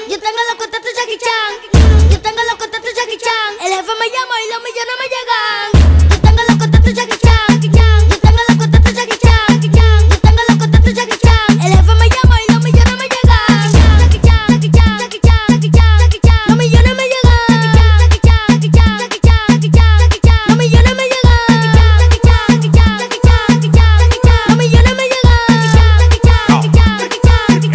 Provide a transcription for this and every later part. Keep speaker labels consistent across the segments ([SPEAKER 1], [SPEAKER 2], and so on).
[SPEAKER 1] Yo tengo los contactos Jackie Chan. Yo tengo los contactos Jackie Chan. El jefe me llama y los millones me llegan. Yo tengo los contactos Jackie Chan. Yo tengo los contactos Jackie Chan. Yo tengo los contactos Jackie Chan. El jefe me llama y los millones me llegan. Jackie Chan, Jackie Chan, Jackie Chan, Jackie Chan, Jackie Chan. Los millones me llegan. Jackie Chan, Jackie Chan, Jackie Chan, Jackie Chan, Jackie Chan. Los millones me llegan. Jackie Chan, Jackie Chan, Jackie Chan, Jackie Chan, Jackie Chan. Los millones me llegan. Jackie Chan, Jackie Chan, Jackie Chan, Jackie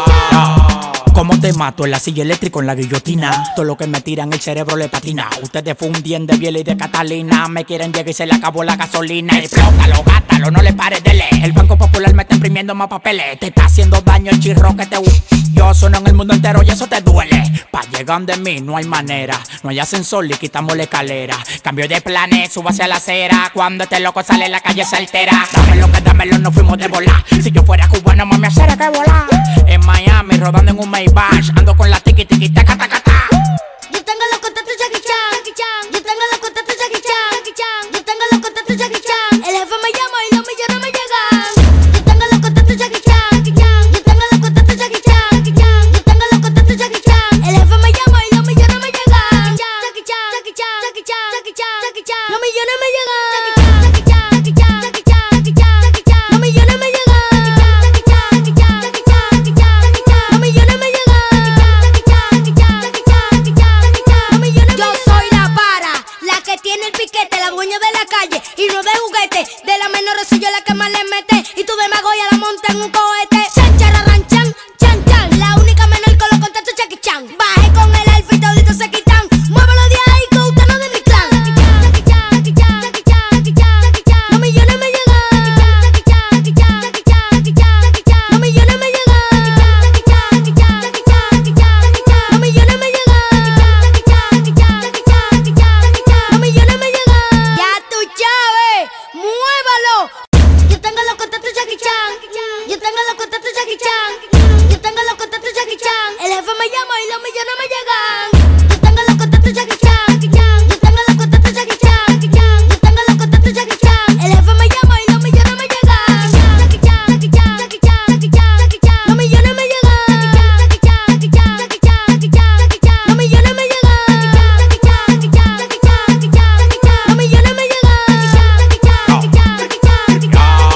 [SPEAKER 1] Chan.
[SPEAKER 2] ¿Cómo te mato? En la silla eléctrica, en la guillotina. Todo lo que me tiran el cerebro le patina. Ustedes fundien de Biel y de Catalina. Me quieren llegar y se le acabó la gasolina. Explótalo, gátalo, no le pares de leer. El Banco Popular me está imprimiendo más papeles. Te está haciendo daño el chirro que te... Yo sueno en el mundo entero y eso te duele. Pa' llegar de mí no hay manera. No hay ascensor y quitamos la escalera. Cambio de planes, subo hacia la acera. Cuando este loco sale en la calle se altera. Dámelo, no fuimos de volar. Si yo fuera cubano, mami, hacer que volar. En Miami, rodando en un Maybach. Ando con la tiki tiki taca taca ta.
[SPEAKER 1] Yo tengo los contactos Jackie Chan. Yo tengo los contactos Jackie Chan. Yo tengo los contactos Jackie Chan. El jefe me llama y los millones me llegan. Yo tengo los contactos Jackie Chan. Yo tengo los contactos Jackie Chan. Yo tengo los contactos Jackie Chan. El jefe me llama y los millones me llegan. Jackie Chan, Jackie Chan, Jackie Chan, Jackie Chan, Jackie Chan. Los millones me llegan. Jackie Chan, Jackie Chan, Jackie Chan, Jackie Chan, Jackie Chan. Los millones me llegan. Jackie Chan, Jackie Chan, Jackie Chan, Jackie Chan, Jackie Chan. Los millones me llegan. Jackie Chan, Jackie Chan, Jackie Chan, Jackie Chan, Jackie Chan. Los millones me llegan. Yo soy la para, la que tiene el piquete, la dueña de la calle y no de juguete. De la menor soy yo la que más le mete y tu demagogia la monta en un cohete. Chan, chararran, chan, chan, chan. La única menor con los contactos Jackie Chan. Bajé con el alfa y toditos se quitan. Muévelo de ahí que usted no es de mi clan. Jackie Chan, Jackie Chan, Jackie Chan, Jackie Chan, Jackie Chan. Los millones me llegan. Jackie Chan, Jackie Chan, Jackie Chan, Jackie Chan, Jackie Chan. Los millones me llegan. Jackie Chan, Jackie Chan, Jackie Chan, Jackie Chan, Jackie Chan. Los millones me llegan. Jackie Chan, Jackie Chan, Jackie Chan, Jackie Chan, Jackie Chan. Los millones me llegan. Ya tú sabes, muévalo. Yo tengo los contactos Jackie Chan. Yo tengo los contactos Jackie Chan. Yo tengo los contactos Jackie Chan. El jefe me llama y los millones me llegan. Yo tengo los contactos Jackie Chan. Yo tengo los contactos Jackie Chan. Yo tengo los contactos Jackie Chan. El jefe me llama y los millones me llegan. Jackie Chan, Jackie Chan, Jackie Chan, Jackie Chan, Jackie Chan. Los millones me llegan. Jackie Chan, Jackie Chan, Jackie Chan, Jackie Chan, Jackie Chan. Los millones me llegan. Jackie Chan, Jackie Chan, Jackie Chan, Jackie Chan, Jackie Chan. Los millones me llegan. Jackie Chan, Jackie Chan, Jackie Chan, Jackie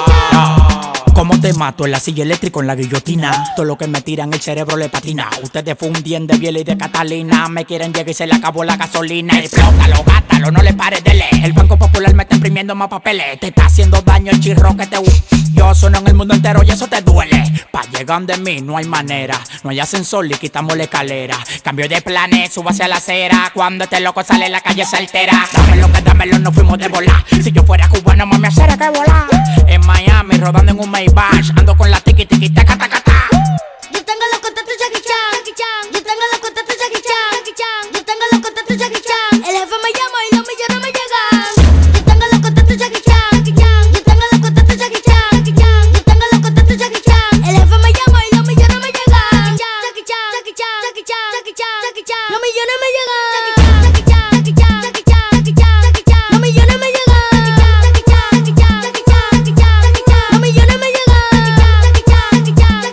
[SPEAKER 1] Chan.
[SPEAKER 2] ¿Cómo te mato? En la silla eléctrica, en la guillotina. Todo lo que me tiran el cerebro le patina. Ustedes fundien de Biel y de Catalina. Me quieren llegar y se le acabó la gasolina. Explótalo, gátalo, no le pares de leer. El Banco Popular me está imprimiendo más papeles. Te está haciendo daño el chirro que te... Yo sueno en el mundo entero y eso te duele. Pa' llegar de mí no hay manera. No hay ascensor y quitamos la escalera. Cambio de planes, subo hacia la acera. Cuando este loco sale en la calle se altera. Dámelo, no fuimos de volar. Si yo fuera cubano, mami, hacer que volar. En Miami, rodando en un Maybach. Ando con la tiki tiki taca taca ta.
[SPEAKER 1] Yo tengo los contactos Jackie Chan. Yo tengo los contactos Jackie Chan. Yo tengo los contactos Jackie Chan. El jefe me llama y los millones me llegan. Yo tengo los contactos Jackie Chan. Yo tengo los contactos Jackie Chan. Yo tengo los contactos Jackie Chan. El jefe me llama y los millones me llegan. Jackie Chan, Jackie Chan, Jackie Chan, Jackie Chan, Jackie Chan. Los millones me llegan. Jackie Chan, Jackie Chan, Jackie Chan, Jackie Chan, Jackie Chan. Los millones me llegan. Jackie Chan, Jackie Chan, Jackie Chan, Jackie Chan, Jackie Chan. Los millones me llegan. Jackie Chan, Jackie Chan, Jackie Chan, Jackie Chan.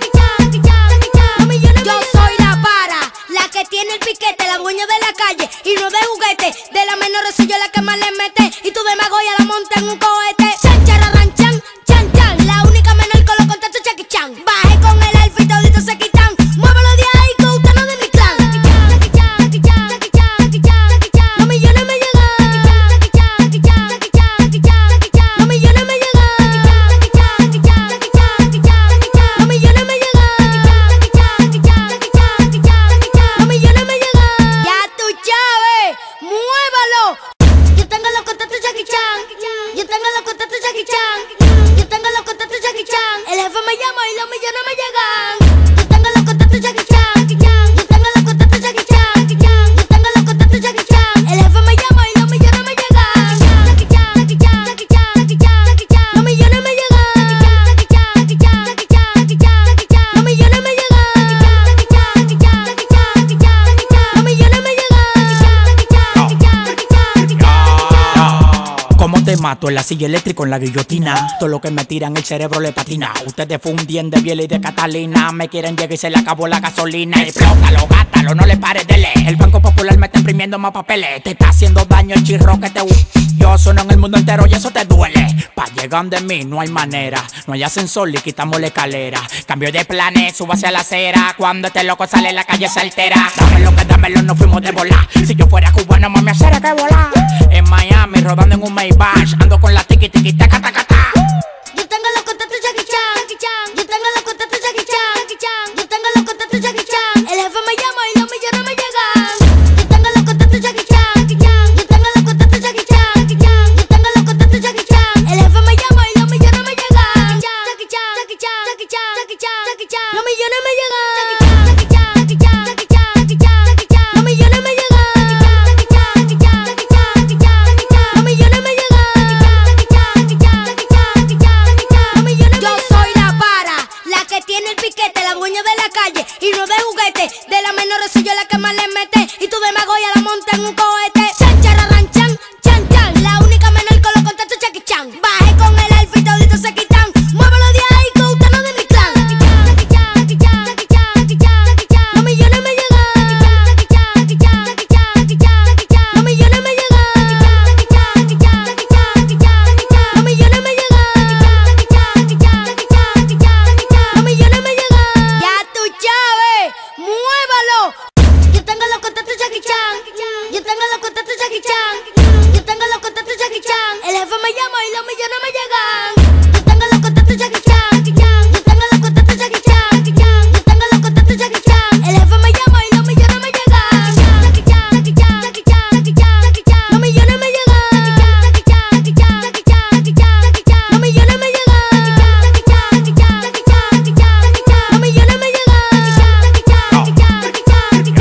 [SPEAKER 2] mato en la silla eléctrica en la guillotina. Todo lo que me tiran el cerebro le patina. Ustedes fundien de Biela y de Catalina. Me quieren llegar y se le acabó la gasolina. Explótalo, gátalo, no le pares de leer. El Banco Popular me está imprimiendo más papeles. Te está haciendo daño el chirro que te yo sono en el mundo entero y eso te duele. Pa' llegar de mí no hay manera. No hay ascensor y quitamos la escalera. Cambio de planes, subo hacia la acera. Cuando este loco sale la calle se altera. Dámelo que dámelo, no fuimos de volar. Si yo fuera cubano, mami, hacer que volar. En Miami, rodando en un Maybach. Ando con la tiki tiki taca taca ta.
[SPEAKER 1] Yo tengo los contactos Jackie Chan. Yo tengo los contactos Jackie Chan. Yo tengo los contactos Jackie Chan. El jefe me llama y los millones me llegan. Yo tengo los contactos Jackie Chan. Yo tengo los contactos Jackie Chan. Yo tengo los contactos Jackie Chan. El jefe me llama y los millones me llegan. Jackie Chan, Jackie Chan, Jackie Chan, Jackie Chan, Jackie Chan. Los millones me llegan. Jackie Chan, Jackie Chan, Jackie Chan, Jackie Chan, Jackie Chan. Los millones me llegan. Jackie Chan, Jackie Chan, Jackie Chan, Jackie Chan, Jackie Chan. Los millones me llegan. Jackie Chan, Jackie Chan, Jackie Chan, Jackie Chan, Jackie Chan. Los millones. Yo soy la para, la que tiene el piquete, la dueña de la calle y no de juguete. De la menor soy yo la que más le mete y tú de Magoya la monta en un cohete. Chan, chararran, chan, chan, chan. La única menor con los contactos Jackie Chan. Bajé con el alfa y toditos se quitan. Muévelo de ahí que usted no es de mi clan. Jackie Chan, Jackie Chan, Jackie Chan, Jackie Chan, Jackie Chan. Los millones me llegan. Jackie Chan, Jackie Chan, Jackie Chan, Jackie Chan, Jackie Chan. Los millones me llegan. Jackie Chan, Jackie Chan, Jackie Chan, Jackie Chan, Jackie Chan. Los millones me llegan. Jackie Chan, Jackie Chan, Jackie Chan, Jackie Chan, Jackie Chan. Los millones me llegan. Ya tú sabes, muévalo. Yo tengo los contactos Jackie Chan. Yo tengo los contactos Jackie Chan. Yo tengo los contactos Jackie Chan. El jefe me llama y los millones me llegan. Yo tengo los contactos Jackie Chan. Yo tengo los contactos Jackie Chan. Yo tengo los contactos Jackie Chan. El jefe me llama y los millones me llegan. Jackie Chan, Jackie Chan, Jackie Chan, Jackie Chan, Jackie Chan. Los millones me llegan. Jackie Chan, Jackie Chan, Jackie Chan, Jackie Chan, Jackie Chan. Los millones me llegan. Jackie Chan, Jackie Chan, Jackie Chan, Jackie Chan, Jackie Chan. Los millones me llegan. Jackie Chan, Jackie Chan, Jackie Chan, Jackie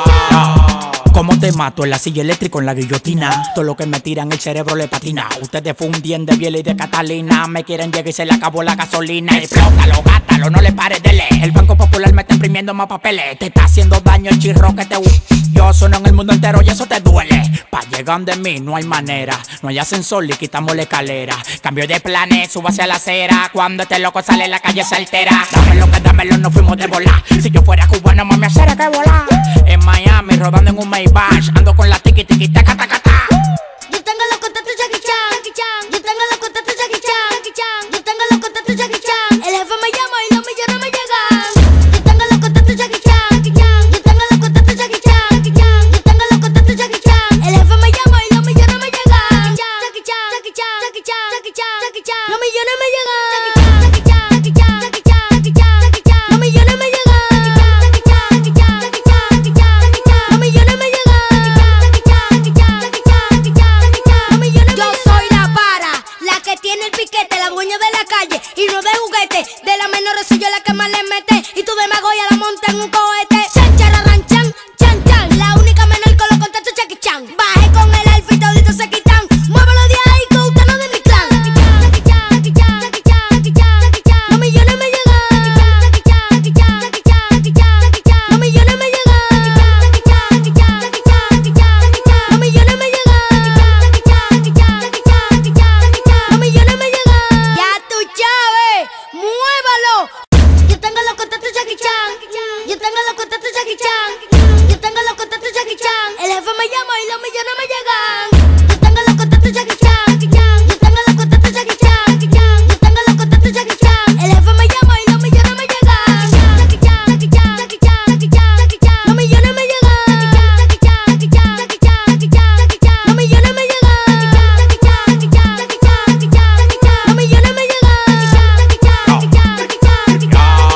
[SPEAKER 1] Chan.
[SPEAKER 2] Como te mato en la silla eléctrica en la guillotina. Todo lo que me tiran el cerebro le patina. Ustedes fundien de Biela y de Catalina. Me quieren llegar y se le acabó la gasolina. Explótalo, gátalo, no le pares de leer. El Banco Popular me está imprimiendo más papeles. Te está haciendo daño el chirro que te yo sono en el mundo entero y eso te duele. Pa' llegar de mí no hay manera. No hay ascensor y quitamos la escalera. Cambio de planes, subo hacia la acera. Cuando este loco sale la calle se altera. Dámelo que dámelo, no fuimos de volar. Si yo fuera cubano, mami, hacer que volar. En Miami, rodando en un Maybach. Ando con la tiki tiki taca taca ta.
[SPEAKER 1] Yo tengo los contactos Jackie Chan. Yo tengo los contactos Jackie Chan. Yo tengo los contactos Jackie Chan. El jefe me llama y los millones me llegan. Yo tengo los contactos Jackie Chan. Yo tengo los contactos Jackie Chan. Yo tengo los contactos Jackie Chan. El jefe me llama y los millones me llegan. Jackie Chan, Jackie Chan, Jackie Chan, Jackie Chan, Jackie Chan. Los millones me llegan. Jackie Chan, Jackie Chan, Jackie Chan, Jackie Chan, Jackie Chan. Los millones me llegan. Jackie Chan, Jackie Chan, Jackie Chan, Jackie Chan, Jackie Chan. Los millones me llegan. Jackie Chan, Jackie Chan, Jackie Chan, Jackie Chan, Jackie Chan. Los millones. Yo soy la para, la que tiene el piquete, la dueña de la calle y no de juguete. De la menor soy yo la que más le mete y tú de Magoya la monta en un cohete. Chan, chararran, chan, chan, chan. La única menor con los contactos Jackie Chan. Bajé con el alfa y toditos se quitan. Muévelo de ahí que usted no es de mi clan. Jackie Chan, Jackie Chan, Jackie Chan, Jackie Chan, Jackie Chan. Los millones me llegan. Jackie Chan, Jackie Chan, Jackie Chan, Jackie Chan, Jackie Chan. Los millones me llegan. Jackie Chan, Jackie Chan, Jackie Chan, Jackie Chan, Jackie Chan. Los millones me llegan. Jackie Chan, Jackie Chan, Jackie Chan, Jackie Chan, Jackie Chan. Los millones me llegan. Ya tú sabes, muévalo. Yo tengo los contactos Jackie Chan. Yo tengo los contactos Jackie Chan. Yo tengo los contactos Jackie Chan. El jefe me llama y los millones me llegan. Yo tengo los contactos Jackie Chan. Yo tengo los contactos Jackie Chan. Yo tengo los contactos Jackie Chan. El jefe me llama y los millones me llegan. Jackie Chan, Jackie Chan, Jackie Chan, Jackie Chan, Jackie Chan. Los millones me llegan. Jackie Chan, Jackie Chan, Jackie Chan, Jackie Chan, Jackie Chan. Los millones me llegan. Jackie Chan, Jackie Chan, Jackie Chan, Jackie Chan, Jackie Chan. Los millones me llegan. Jackie Chan, Jackie Chan, Jackie Chan, Jackie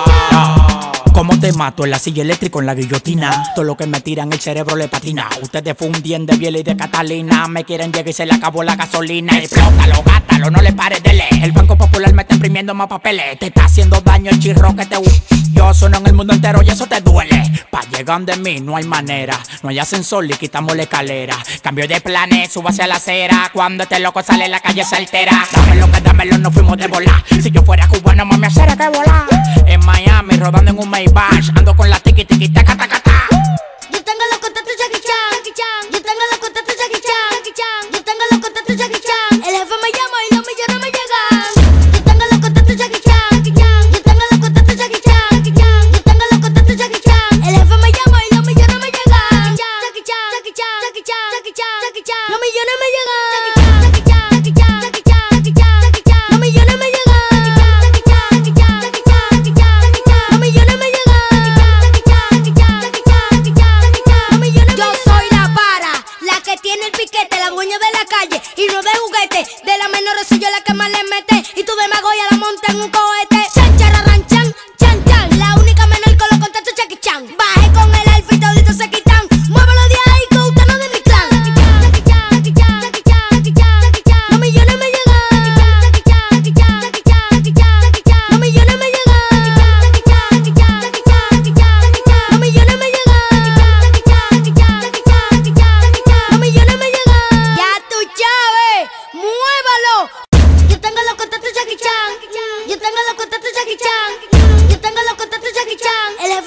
[SPEAKER 1] Chan.
[SPEAKER 2] Como te mato en la silla eléctrica en la guillotina. Todo lo que me tiran el cerebro le patina. Ustedes fundien de Biela y de Catalina. Me quieren llegar y se le acabó la gasolina. Explótalo, gátalo, no le pares de leer. El Banco Popular me está imprimiendo más papeles. Te está haciendo daño el chirro que te yo sono en el mundo entero y eso te duele. Pa' llegar de mí no hay manera. No hay ascensor y quitamos la escalera. Cambio de planes, subo hacia la acera. Cuando este loco sale la calle se altera. Dámelo que dámelo, no fuimos de volar. Si yo fuera cubano, mami, hacer que volar. En Miami, rodando en un Maybach. Ando con la tiki tiki taca taca ta.
[SPEAKER 1] Yo tengo los contactos Jackie Chan. Yo tengo los contactos Jackie Chan. Yo tengo los contactos Jackie Chan. El jefe me llama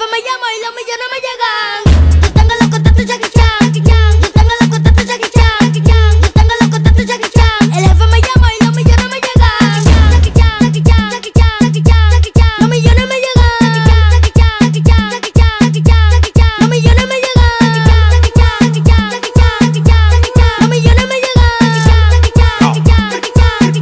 [SPEAKER 1] jefe me llama y los millones me llegan. Yo tengo los contactos Jackie Chan. Yo tengo los contactos Jackie Chan. Yo tengo los contactos Jackie Chan. El jefe me llama y los millones me llegan. Jackie Chan, Jackie Chan, Jackie Chan, Jackie Chan, Jackie Chan. Los millones me llegan. Jackie Chan, Jackie Chan, Jackie Chan, Jackie Chan, Jackie Chan. Los millones me llegan. Jackie Chan, Jackie Chan, Jackie Chan, Jackie Chan, Jackie Chan. Los millones me llegan. Jackie Chan, Jackie Chan, Jackie Chan, Jackie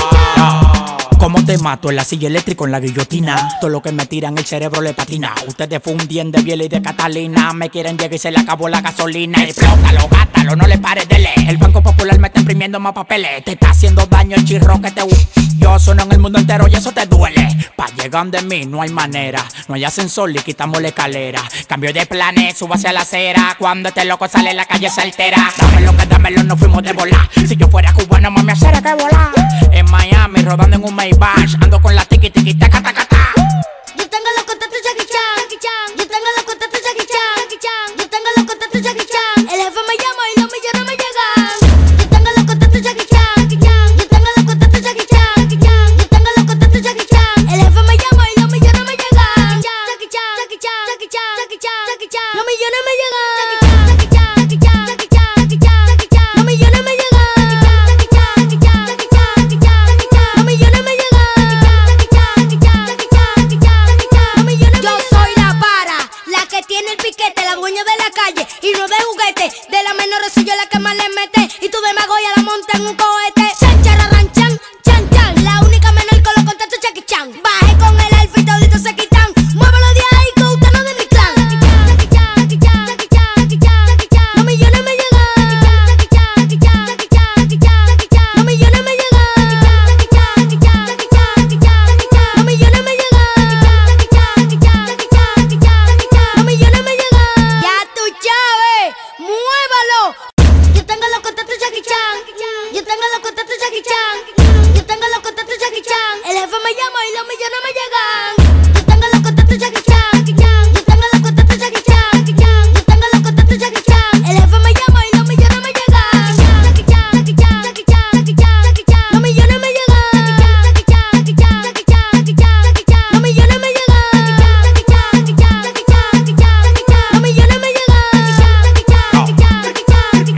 [SPEAKER 1] Chan.
[SPEAKER 2] Como te mato en la silla eléctrica en la guillotina. Todo lo que me tiran el cerebro le patina. Ustedes fundien de Biel y de Catalina. Me quieren llegar y se le acabó la gasolina. Explótalo, gátalo, no le pares de leer. El Banco Popular me está imprimiendo más papeles. Te está haciendo daño el chirro que te yo sono en el mundo entero y eso te duele. Pa' llegar de mí no hay manera. No hay ascensor y quitamos la escalera. Cambio de planes, subo hacia la acera. Cuando este loco sale la calle se altera. Dámelo, nos fuimos de volar. Si yo fuera cubano, mami, hacer que volar. En Miami, rodando en un Maybach. Ando con la tiki tiki taca taca ta.
[SPEAKER 1] Yo tengo los contactos Jackie Chan. Yo tengo los contactos Jackie Chan. Yo tengo los contactos Jackie Chan. El jefe me llama y los millones me llegan. Yo tengo los contactos Jackie Chan. Yo tengo los contactos Jackie Chan. Yo tengo los contactos Jackie Chan. El jefe me llama y los millones me llegan. Jackie Chan, Jackie Chan, Jackie Chan, Jackie Chan, Jackie Chan. Los millones me llegan. Jackie Chan, Jackie Chan, Jackie Chan, Jackie Chan, Jackie Chan. Los millones me llegan. Jackie Chan, Jackie Chan, Jackie Chan, Jackie Chan, Jackie Chan. Los millones me llegan. Jackie Chan, Jackie Chan, Jackie Chan, Jackie Chan, Jackie Chan. Los millones me llegan. Yo soy la para, la que tiene el piquete, la dueña de la calle y no de juguete. De la menor soy yo la que más le mete y tu demagogia la monta en un cohete. Chan, chararran, chan, chan, chan. La única menor con los contactos Jackie Chan. Bajé con el alfa y toditos se quitan. Muévelo de ahí que usted no es de mi clan. Jackie Chan, Jackie Chan, Jackie Chan, Jackie Chan, Jackie Chan. Los millones me llegan. Jackie Chan, Jackie Chan, Jackie Chan, Jackie Chan, Jackie Chan. Los millones me llegan. Jackie Chan, Jackie Chan, Jackie Chan, Jackie Chan, Jackie Chan. Los millones me llegan. Jackie Chan, Jackie Chan, Jackie Chan, Jackie Chan, Jackie Chan. Los millones me llegan. Ya tú sabes, muévalo. Yo tengo los contactos Jackie Chan. Yo tengo los contactos Jackie Chan. Yo tengo los contactos Jackie Chan. El jefe me llama y los millones me llegan. Yo tengo los contactos Jackie Chan. Yo tengo los contactos Jackie Chan. Yo tengo los contactos Jackie Chan. El jefe me llama y los millones me llegan. Jackie Chan, Jackie Chan, Jackie Chan, Jackie Chan, Jackie Chan. Los millones me llegan. Jackie Chan, Jackie Chan, Jackie Chan, Jackie Chan, Jackie Chan. Los millones me llegan. Jackie Chan, Jackie Chan, Jackie Chan, Jackie Chan, Jackie Chan. Los millones me llegan. Jackie Chan, Jackie Chan, Jackie Chan, Jackie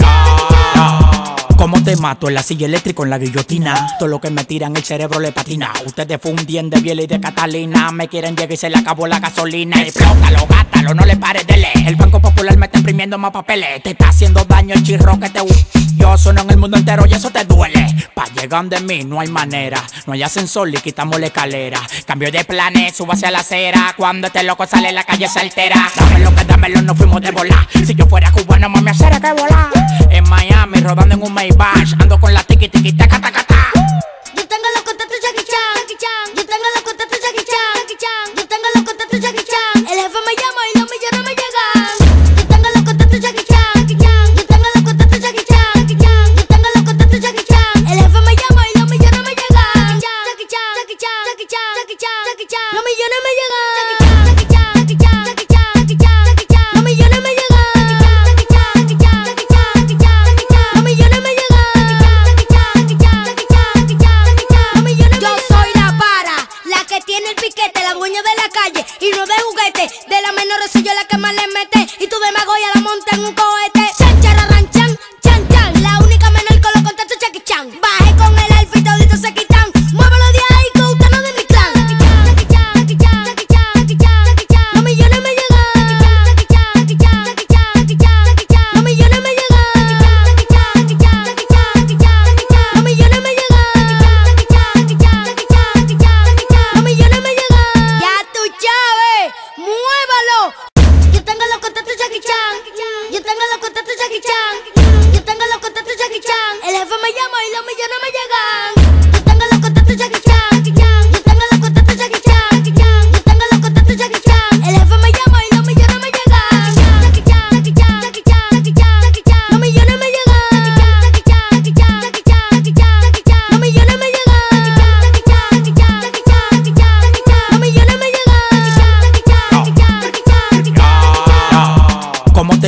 [SPEAKER 1] Chan.
[SPEAKER 2] Como te mato en la silla eléctrica en la guillotina. Todo lo que me tiran el cerebro le patina. Ustedes fundien de Biel y de Catalina. Me quieren llegar y se le acabó la gasolina. Explótalo, gátalo, no le pares de leer. El Banco Popular me está imprimiendo más papeles. Te está haciendo daño el chirro que te yo sono en el mundo entero y eso te duele. Pa' llegar de mí no hay manera. No hay ascensor y quitamos la escalera. Cambio de planes, subo hacia la acera. Cuando este loco sale la calle se altera. Dámelo, nos fuimos de volar. Si yo fuera cubano, mami, hacer que volar. En Miami, rodando en un Maybach. Ando con la tiki tiki taca taca ta.
[SPEAKER 1] Yo tengo los contactos Jackie Chan. Yo tengo los contactos Jackie Chan. Yo tengo los contactos Jackie Chan. El jefe me llama y los millones me llegan. Yo tengo los contactos Jackie Chan. Yo tengo los contactos Jackie Chan. Yo tengo los contactos Jackie Chan. El jefe me llama y los millones me llegan. Jackie Chan, Jackie Chan, Jackie Chan, Jackie Chan, Jackie Chan. Los millones me llegan. Jackie Chan, Jackie Chan, Jackie Chan, Jackie Chan, Jackie Chan. Los millones me llegan. Jackie Chan, Jackie Chan, Jackie Chan, Jackie Chan, Jackie Chan. Los millones me llegan. Jackie Chan, Jackie Chan, Jackie Chan, Jackie Chan, Jackie Chan. Los millones. Yo soy la para, la que tiene el piquete, la dueña de la calle y no de juguete. De la menor soy yo la que más le mete y tu demagogia la monta en un cohete. Chan, chararran, chan, chan, chan. La única menor con los contactos Jackie Chan. Bajé con el alfa y toditos se quitan. Muévelo de ahí que usted no es de mi clan. Jackie Chan, Jackie Chan, Jackie Chan, Jackie Chan, Jackie Chan. Los millones me llegan. Jackie Chan, Jackie Chan, Jackie Chan, Jackie Chan, Jackie Chan. Los millones me llegan. Jackie Chan, Jackie Chan, Jackie Chan, Jackie Chan, Jackie Chan. Los millones me llegan. Jackie Chan, Jackie Chan, Jackie Chan, Jackie Chan, Jackie Chan. Los millones me llegan. Ya tú sabes, muévalo. Yo tengo los contactos Jackie Chan. Yo tengo los contactos Jackie Chan. Yo tengo los contactos Jackie Chan. El jefe me llama y los millones me llegan. Yo tengo los contactos Jackie Chan. Yo tengo los contactos Jackie Chan. Yo tengo los contactos Jackie Chan. El jefe me llama y los millones me llegan. Jackie Chan, Jackie Chan, Jackie Chan, Jackie Chan, Jackie Chan. Los millones me llegan. Jackie Chan, Jackie Chan, Jackie Chan, Jackie Chan, Jackie Chan. Los millones me llegan. Jackie Chan, Jackie Chan, Jackie Chan, Jackie Chan, Jackie Chan. Los millones me llegan. Jackie Chan, Jackie Chan, Jackie Chan, Jackie Chan, Jackie Chan.
[SPEAKER 2] Como te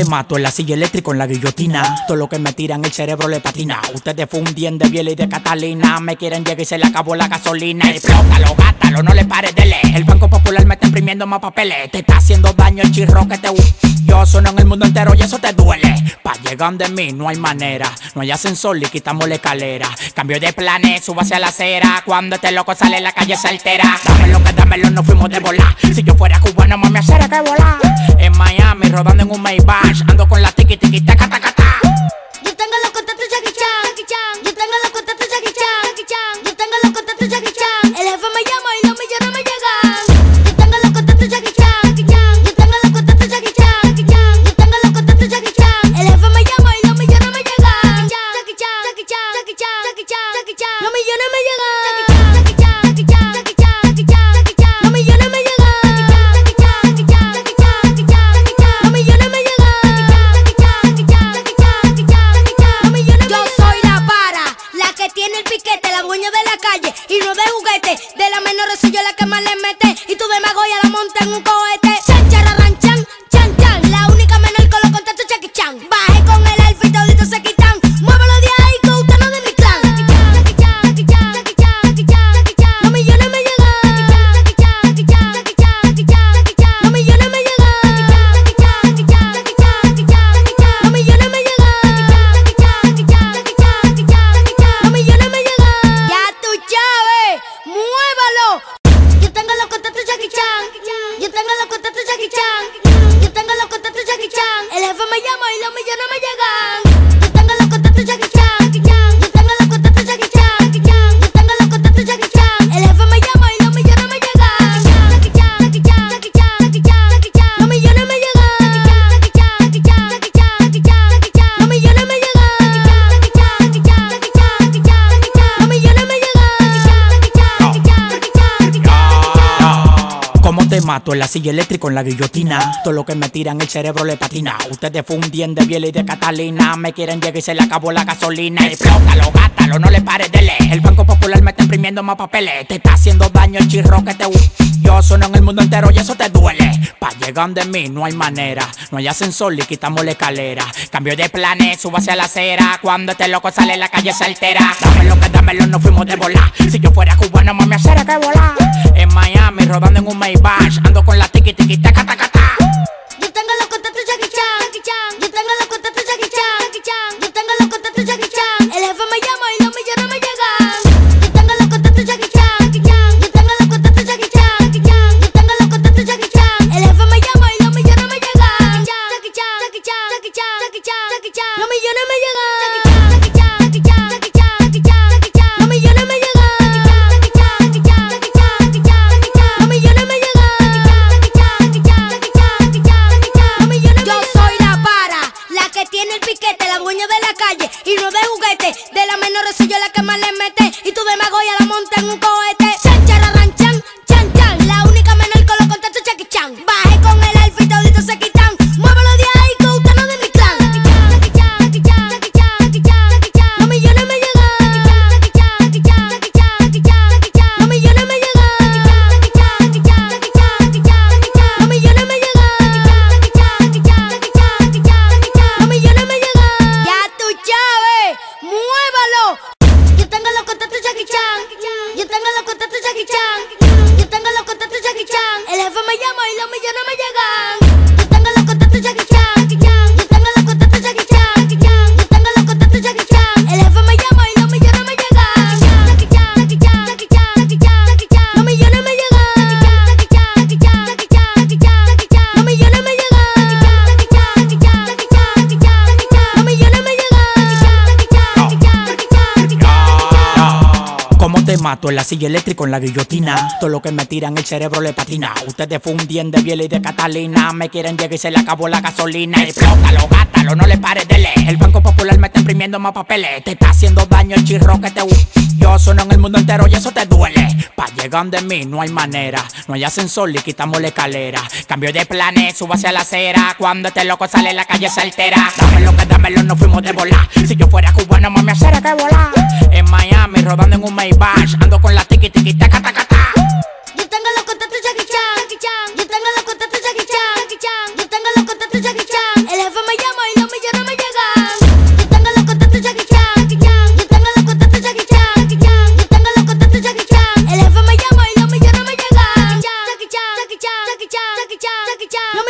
[SPEAKER 2] te mato en la silla eléctrica en la guillotina. Todo lo que me tiran el cerebro le patina. Ustedes fundien de Biela y de Catalina. Me quieren llegar y se le acabó la gasolina. Explótalo, gátalo, no le pares de leer. El Banco Popular me está imprimiendo más papeles. Te está haciendo daño el chirro que te yo sono en el mundo entero y eso te duele. Pa' llegar de mí no hay manera. No hay ascensor y quitamos la escalera. Cambio de planes, subo hacia la acera. Cuando este loco sale la calle se altera. Dámelo que dámelo, no fuimos de volar. Si yo fuera cubano, mami, hacer que volar. En Miami, rodando en un Maybach. Ando con la tiki tiki taca taca ta.
[SPEAKER 1] Yo tengo los contactos Jackie Chan. Yo tengo los contactos Jackie Chan. Yo tengo los contactos Jackie Chan. El jefe me llama y los millones me llegan. Yo tengo los contactos Jackie Chan. Yo tengo los contactos Jackie Chan. Yo tengo los contactos Jackie Chan. El jefe me llama y los millones me llegan. Jackie Chan, Jackie Chan, Jackie Chan, Jackie Chan, Jackie Chan. Los millones me llegan. Jackie Chan, Jackie Chan, Jackie Chan, Jackie Chan, Jackie Chan. Los millones me llegan. Jackie Chan, Jackie Chan, Jackie Chan, Jackie Chan, Jackie Chan. Los millones me llegan. Jackie Chan, Jackie Chan, Jackie Chan, Jackie Chan, Jackie Chan. Los millones. Yo soy la para, la que tiene el piquete, la dueña de la calle y no de juguete. De la menores soy yo la que más le mete. Y tú de Magoya la monta en un cohete. Chan, chararran, chan, chan, chan. La única menor con los contactos Jackie Chan. Bajé con el elfo y toditos se quitan. Muévelo de ahí que usted no es de mi clan. Jackie Chan, Jackie Chan, Jackie Chan, Jackie Chan, Jackie Chan. Los millones me llegan. Jackie Chan, Jackie Chan, Jackie Chan, Jackie Chan, Jackie Chan. Los millones me llegan. Jackie Chan, Jackie Chan, Jackie Chan, Jackie Chan, Jackie Chan. Los millones me llegan. Jackie Chan, Jackie Chan, Jackie Chan, Jackie Chan, Jackie Chan. Los millones me llegan. Ya tú sabes, muévalo. Yo tengo los contactos Jackie Chan. Yo tengo los contactos Jackie Chan. Yo tengo los contactos Jackie Chan. El jefe me llama y los millones me llegan. Yo tengo los contactos Jackie Chan. Yo tengo los contactos Jackie Chan. Yo tengo los contactos Jackie Chan. El jefe me llama y los millones me llegan. Jackie Chan, Jackie Chan, Jackie Chan, Jackie Chan, Jackie Chan. Los millones me llegan. Jackie Chan, Jackie Chan, Jackie Chan, Jackie Chan, Jackie Chan. Los millones me llegan. Jackie Chan, Jackie Chan, Jackie Chan, Jackie Chan, Jackie Chan. Los millones me llegan. Jackie Chan, Jackie Chan, Jackie Chan, Jackie Chan, Jackie Chan.
[SPEAKER 2] Como te mato en la silla eléctrica en la guillotina. Todo lo que me tiran el cerebro le patina. Ustedes fundien de Biela y de Catalina. Me quieren llegar y se le acabó la gasolina. Explótalo, gátalo, no le pares de leer. El Banco Popular me está imprimiendo más papeles. Te está haciendo daño el chirro que te yo sono en el mundo entero y eso te duele. Pa' llegar de mí no hay manera. No hay ascensor y quitamos la escalera. Cambio de planes, subo hacia la acera. Cuando este loco sale la calle se altera. Dámelo que dámelo, no fuimos de volar. Si yo fuera cubano, mami, hacer que volar. En Miami, rodando en un Maybach. Ando con la tiki tiki taca taca ta.
[SPEAKER 1] Yo tengo los contactos Jackie Chan. Yo tengo los contactos Jackie Chan. Yo tengo los contactos Jackie Chan. El jefe me llama y los millones me llegan. Yo tengo los contactos Jackie Chan. Yo tengo los contactos Jackie Chan. Yo tengo los contactos Jackie Chan. El jefe me llama y los millones me llegan. Jackie Chan, Jackie Chan, Jackie Chan, Jackie Chan, Jackie Chan. Los millones me llegan. Jackie Chan, Jackie Chan, Jackie Chan, Jackie Chan, Jackie Chan. Los millones me llegan. Jackie Chan, Jackie Chan, Jackie Chan, Jackie Chan, Jackie Chan. Los millones me llegan. Jackie Chan, Jackie Chan, Jackie Chan, Jackie Chan, Jackie Chan. Los millones me llegan. Yo soy la para, la que tiene el piquete, la dueña de la calle y no de juguete. De la menores soy yo la que más le mete. Y tú de Magoya la monta en un cohete. Chan, chararran, chan, chan, chan. La única menor con los contactos Jackie Chan. Bajé con el elfo y toditos se quitan. Muévelo de ahí que usted no es de mi clan. Jackie Chan, Jackie Chan, Jackie Chan, Jackie Chan, Jackie Chan. Los millones me llegan. Jackie Chan, Jackie Chan, Jackie Chan, Jackie Chan, Jackie Chan. Los millones me llegan. Jackie Chan, Jackie Chan, Jackie Chan, Jackie Chan, Jackie Chan. Los millones me llegan. Jackie Chan, Jackie Chan, Jackie Chan, Jackie Chan, Jackie Chan. Los millones me llegan. Ya tú sabes, muévalo. Yo tengo los contactos Jackie Chan. Yo tengo los contactos Jackie Chan. Yo tengo los contactos Jackie Chan. El jefe me llama y los millones me llegan. Yo tengo los contactos Jackie Chan. Yo tengo los contactos Jackie Chan. Yo tengo los contactos Jackie Chan. El jefe me llama y los millones me llegan. Jackie Chan, Jackie Chan, Jackie Chan, Jackie Chan, Jackie Chan. Los millones me llegan. Jackie Chan, Jackie Chan, Jackie Chan, Jackie Chan, Jackie Chan. Los millones me llegan. Jackie Chan, Jackie Chan, Jackie Chan, Jackie Chan, Jackie Chan. Los millones me llegan. Jackie Chan, Jackie Chan, Jackie Chan, Jackie Chan, Jackie Chan.
[SPEAKER 2] Como te mato en la silla eléctrica en la guillotina. Todo lo que me tiran el cerebro le patina. Ustedes fundien de Biela y de Catalina. Me quieren llegar y se le acabó la gasolina. Explótalo, gátalo, no le pares de leer. El Banco Popular me está imprimiendo más papeles. Te está haciendo daño el chirro que te yo sono en el mundo entero y eso te duele. Pa' llegar de mí no hay manera. No hay ascensor y quitamos la escalera. Cambio de planes, subo hacia la acera. Cuando este loco sale la calle se altera. Dámelo que dámelo, no fuimos de volar. Si yo fuera cubano, mami, hacer que volar. En Miami, rodando en un Maybach. Ando con la tiki tiki taca taca ta.
[SPEAKER 1] Yo tengo los contactos Jackie Chan. Yo tengo los contactos Jackie Chan. Yo tengo los contactos Jackie Chan. El jefe me llama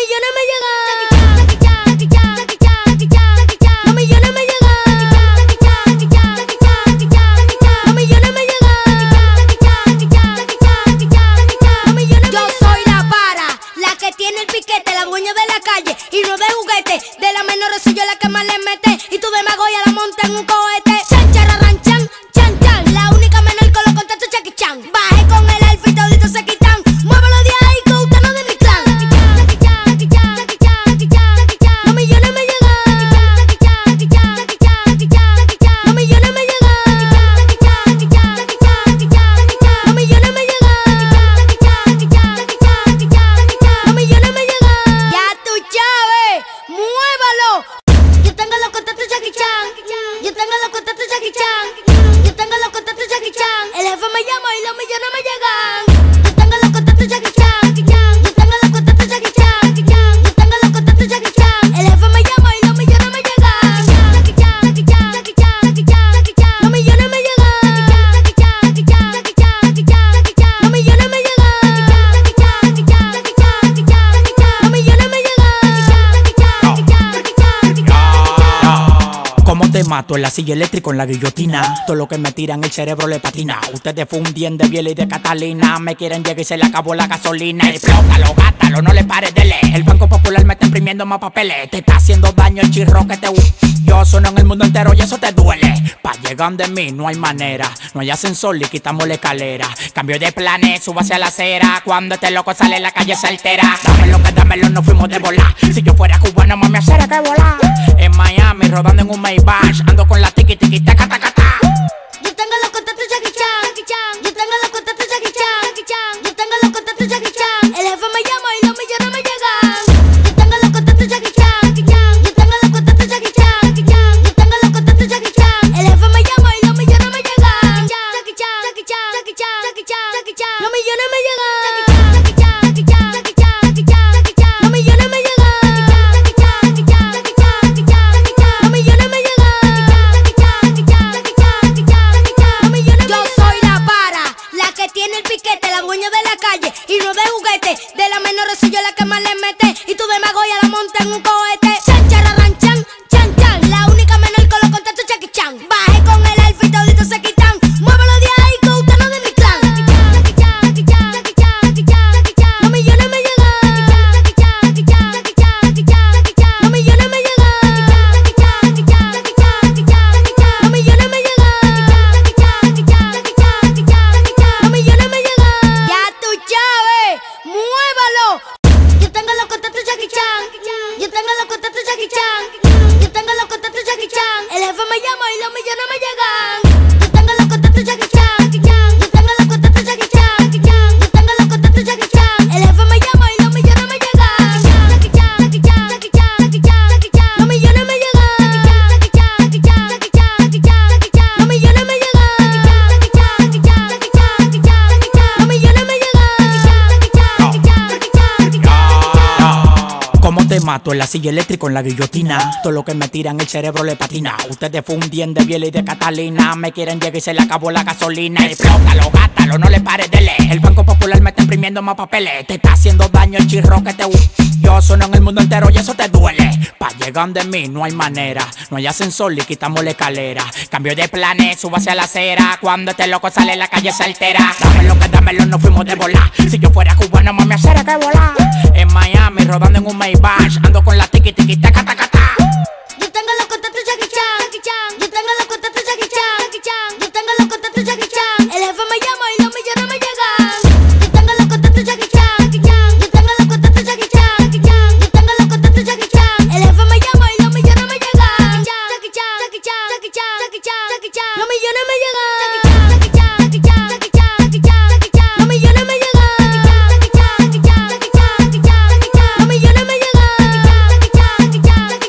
[SPEAKER 1] millones me llegan. Los millones me llegan. Los millones me llegan. Yo soy la para, la que tiene el piquete, la dueña de la calle y no de juguete. De la menor soy yo la que más le mete y tu demagogia la monta en un cohete. Chan, chararran, chan, chan, chan. La única menor con los contactos Jackie Chan. Bajé con el alfa y toditos se quitan. Muévelo de ahí que usted no es de mi clan. Los millones me llegan. Los millones me llegan. Los millones me llegan. Los millones me llegan. Ya tú sabes, muévalo. Yo tengo los contactos Jackie Chan. Yo tengo los contactos Jackie Chan. Yo tengo los contactos Jackie Chan. El jefe me llama y los millones me llegan. Yo tengo los contactos Jackie Chan. Yo tengo los contactos Jackie Chan. Yo tengo los contactos Jackie Chan. El jefe me llama y los millones me llegan. Los millones me llegan. Los millones me llegan. Los millones me llegan.
[SPEAKER 2] Como te mato en la silla eléctrica en la guillotina. Todo lo que me tiran el cerebro le patina. Ustedes fundien de Biela y de Catalina. Me quieren llegar y se le acabó la gasolina. Explótalo, gátalo, no le pares de leer. El Banco Popular me está imprimiendo más papeles. Te está haciendo daño el chirro que te yo sono en el mundo entero y eso te duele. Pa' llegar de mí no hay manera. No hay ascensor y quitamos la escalera. Cambio de planes, subo hacia la acera. Cuando este loco sale la calle se altera. Dámelo que dámelo, no fuimos de volar. Si yo fuera cubano, mami, hacer que volar. En Miami, rodando en un Maybach. Ando con la tiki tiki taca taca ta.
[SPEAKER 1] Yo tengo los contactos Jackie Chan. Yo tengo los contactos Jackie Chan. Yo tengo los contactos Jackie Chan. El jefe me llama y los millones me llegan. Yo tengo los contactos Jackie Chan. Yo tengo los contactos Jackie Chan. Yo tengo los contactos Jackie Chan. El jefe me llama y los millones me llegan. Los millones me llegan. Los millones me llegan. Los millones me llegan. Yo soy la para, la que tiene el piquete, la dueña de la calle y no de juguete. De la menor soy yo la que más le mete y tu demagogia la monta en un cohete. Chan, chararran, chan, chan, chan. La única menor con los contactos Jackie Chan. Bajé con el alfa y toditos se quitan. Muévelo de ahí que usted no es de mi clan. Los millones me llegan. Los millones me llegan. Los millones me llegan. Los millones me llegan. Ya tú sabes, muévalo. Yo tengo los contactos Jackie Chan. Yo tengo los contactos Jackie Chan. Yo tengo los contactos Jackie Chan. El jefe me llama y los millones me llegan. Yo tengo los contactos Jackie Chan. Yo tengo los contactos Jackie Chan. Yo tengo los contactos Jackie Chan. El jefe me llama y los millones me llegan. Los millones me llegan. Los millones me llegan. Los millones me llegan.
[SPEAKER 2] Como te mato en la silla eléctrica en la guillotina. Todo lo que me tiran el cerebro le patina. Ustedes fundien de Biela y de Catalina. Me quieren llegar y se le acabó la gasolina. Explótalo, gátalo, no le pares de leer. El Banco Popular me está imprimiendo más papeles. Te está haciendo daño el chirro que te yo sono en el mundo entero y eso te duele. Pa' llegar de mí no hay manera. No hay ascensor y quitamos la escalera. Cambio de planes, subo hacia la acera. Cuando este loco sale la calle se altera. Dámelo que dámelo, no fuimos de volar. Si yo fuera cubano, mami, hacer que volar. En Miami, rodando en un Maybach. Ando con la tiki tiki taca taca ta.
[SPEAKER 1] Yo tengo los contactos Jackie Chan. Yo tengo los contactos Jackie Chan. Yo tengo los contactos Jackie Chan. El jefe me llama y los millones me llegan. Yo tengo los contactos Jackie Chan. Yo tengo los contactos Jackie Chan. Yo tengo los contactos Jackie Chan. El jefe me llama y los millones me llegan. Los millones me llegan. Los millones me llegan. Los millones me llegan.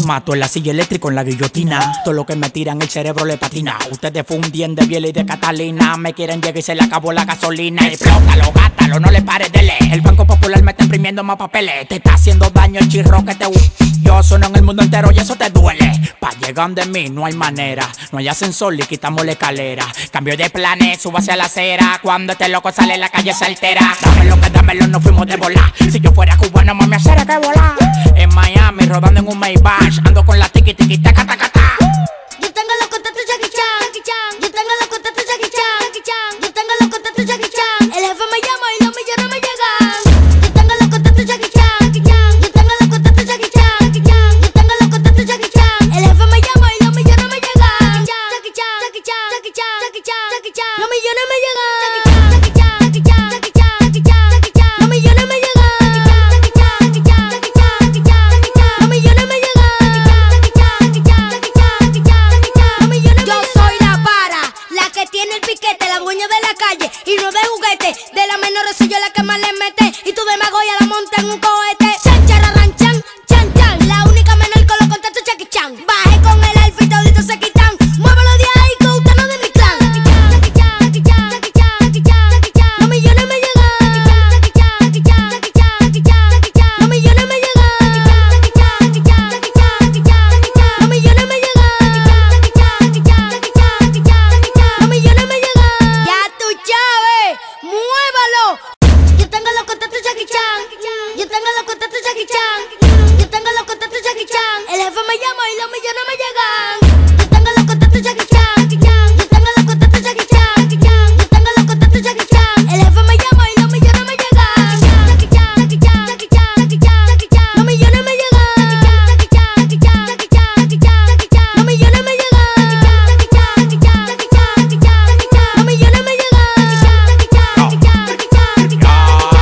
[SPEAKER 2] mato en la silla eléctrica en la guillotina. Todo lo que me tiran el cerebro le patina. Ustedes fundien de Biela y de Catalina. Me quieren llegar y se le acabó la gasolina. Explótalo, gátalo, no le pares de leer. El Banco Popular me está imprimiendo más papeles. Te está haciendo daño el chirro que te yo sueno en el mundo entero y eso te duele. Pa' llegar de mí no hay manera. No hay ascensor y quitamos la escalera. Cambio de planes, subo hacia la acera. Cuando este loco sale la calle se altera. Dámelo, no fuimos de volar. Si yo fuera cubano, mami, hacer que volar. En Miami, rodando en un Maybach. Ando con la tiki tiki taca taca ta.
[SPEAKER 1] Yo tengo los contactos Jackie Chan. Yo tengo los contactos Jackie Chan. Yo tengo los contactos Jackie Chan. El jefe me llama y los millones me llegan. Yo tengo los contactos Jackie Chan. Yo tengo los contactos Jackie Chan. Yo tengo los contactos Jackie Chan. El jefe me llama y los millones me llegan. Jackie Chan, Jackie Chan, Jackie Chan, Jackie Chan, Jackie Chan. Los millones me llegan. Jackie Chan, Jackie Chan, Jackie Chan, Jackie Chan, Jackie Chan. Los millones me llegan. Jackie Chan, Jackie Chan, Jackie Chan, Jackie Chan, Jackie Chan. Los millones me llegan. Jackie Chan, Jackie Chan, Jackie Chan, Jackie Chan, Jackie Chan. Los millones. Yo soy la para, la que tiene el piquete, la dueña de la calle y no de juguete. De la menor soy yo la que más le mete y tú de Magoya la monta en un cohete. Chan chararran chan, chan chan, la única menor con los contactos Jackie Chan. Bajé con el alfa y toditos se quitan. Muévelo de ahí que usted no es de mi clan. Jackie Chan, Jackie Chan, Jackie Chan, Jackie Chan, Jackie Chan. Los millones me llegan. Jackie Chan, Jackie Chan, Jackie Chan, Jackie Chan, Jackie Chan. Los millones me llegan. Jackie Chan, Jackie Chan, Jackie Chan, Jackie Chan, Jackie Chan. Los millones me llegan. Jackie Chan, Jackie Chan, Jackie Chan, Jackie Chan, Jackie Chan. Los millones me llegan. Ya tú Chávez, muévalo. Yo tengo los contactos Jackie Chan. Yo tengo los contactos Jackie Chan. Yo tengo los contactos Jackie Chan. El jefe me llama y los millones me llegan. Yo tengo los contactos Jackie Chan. Yo tengo los contactos Jackie Chan. Yo tengo los contactos Jackie Chan. El jefe me llama y los millones me llegan. Jackie Chan, Jackie Chan, Jackie Chan, Jackie Chan, Jackie Chan. Los millones me llegan. Jackie Chan, Jackie Chan, Jackie Chan, Jackie Chan, Jackie Chan. Los millones me llegan. Jackie Chan, Jackie Chan, Jackie Chan, Jackie Chan, Jackie Chan. Los millones me llegan. Jackie Chan, Jackie Chan, Jackie Chan, Jackie Chan,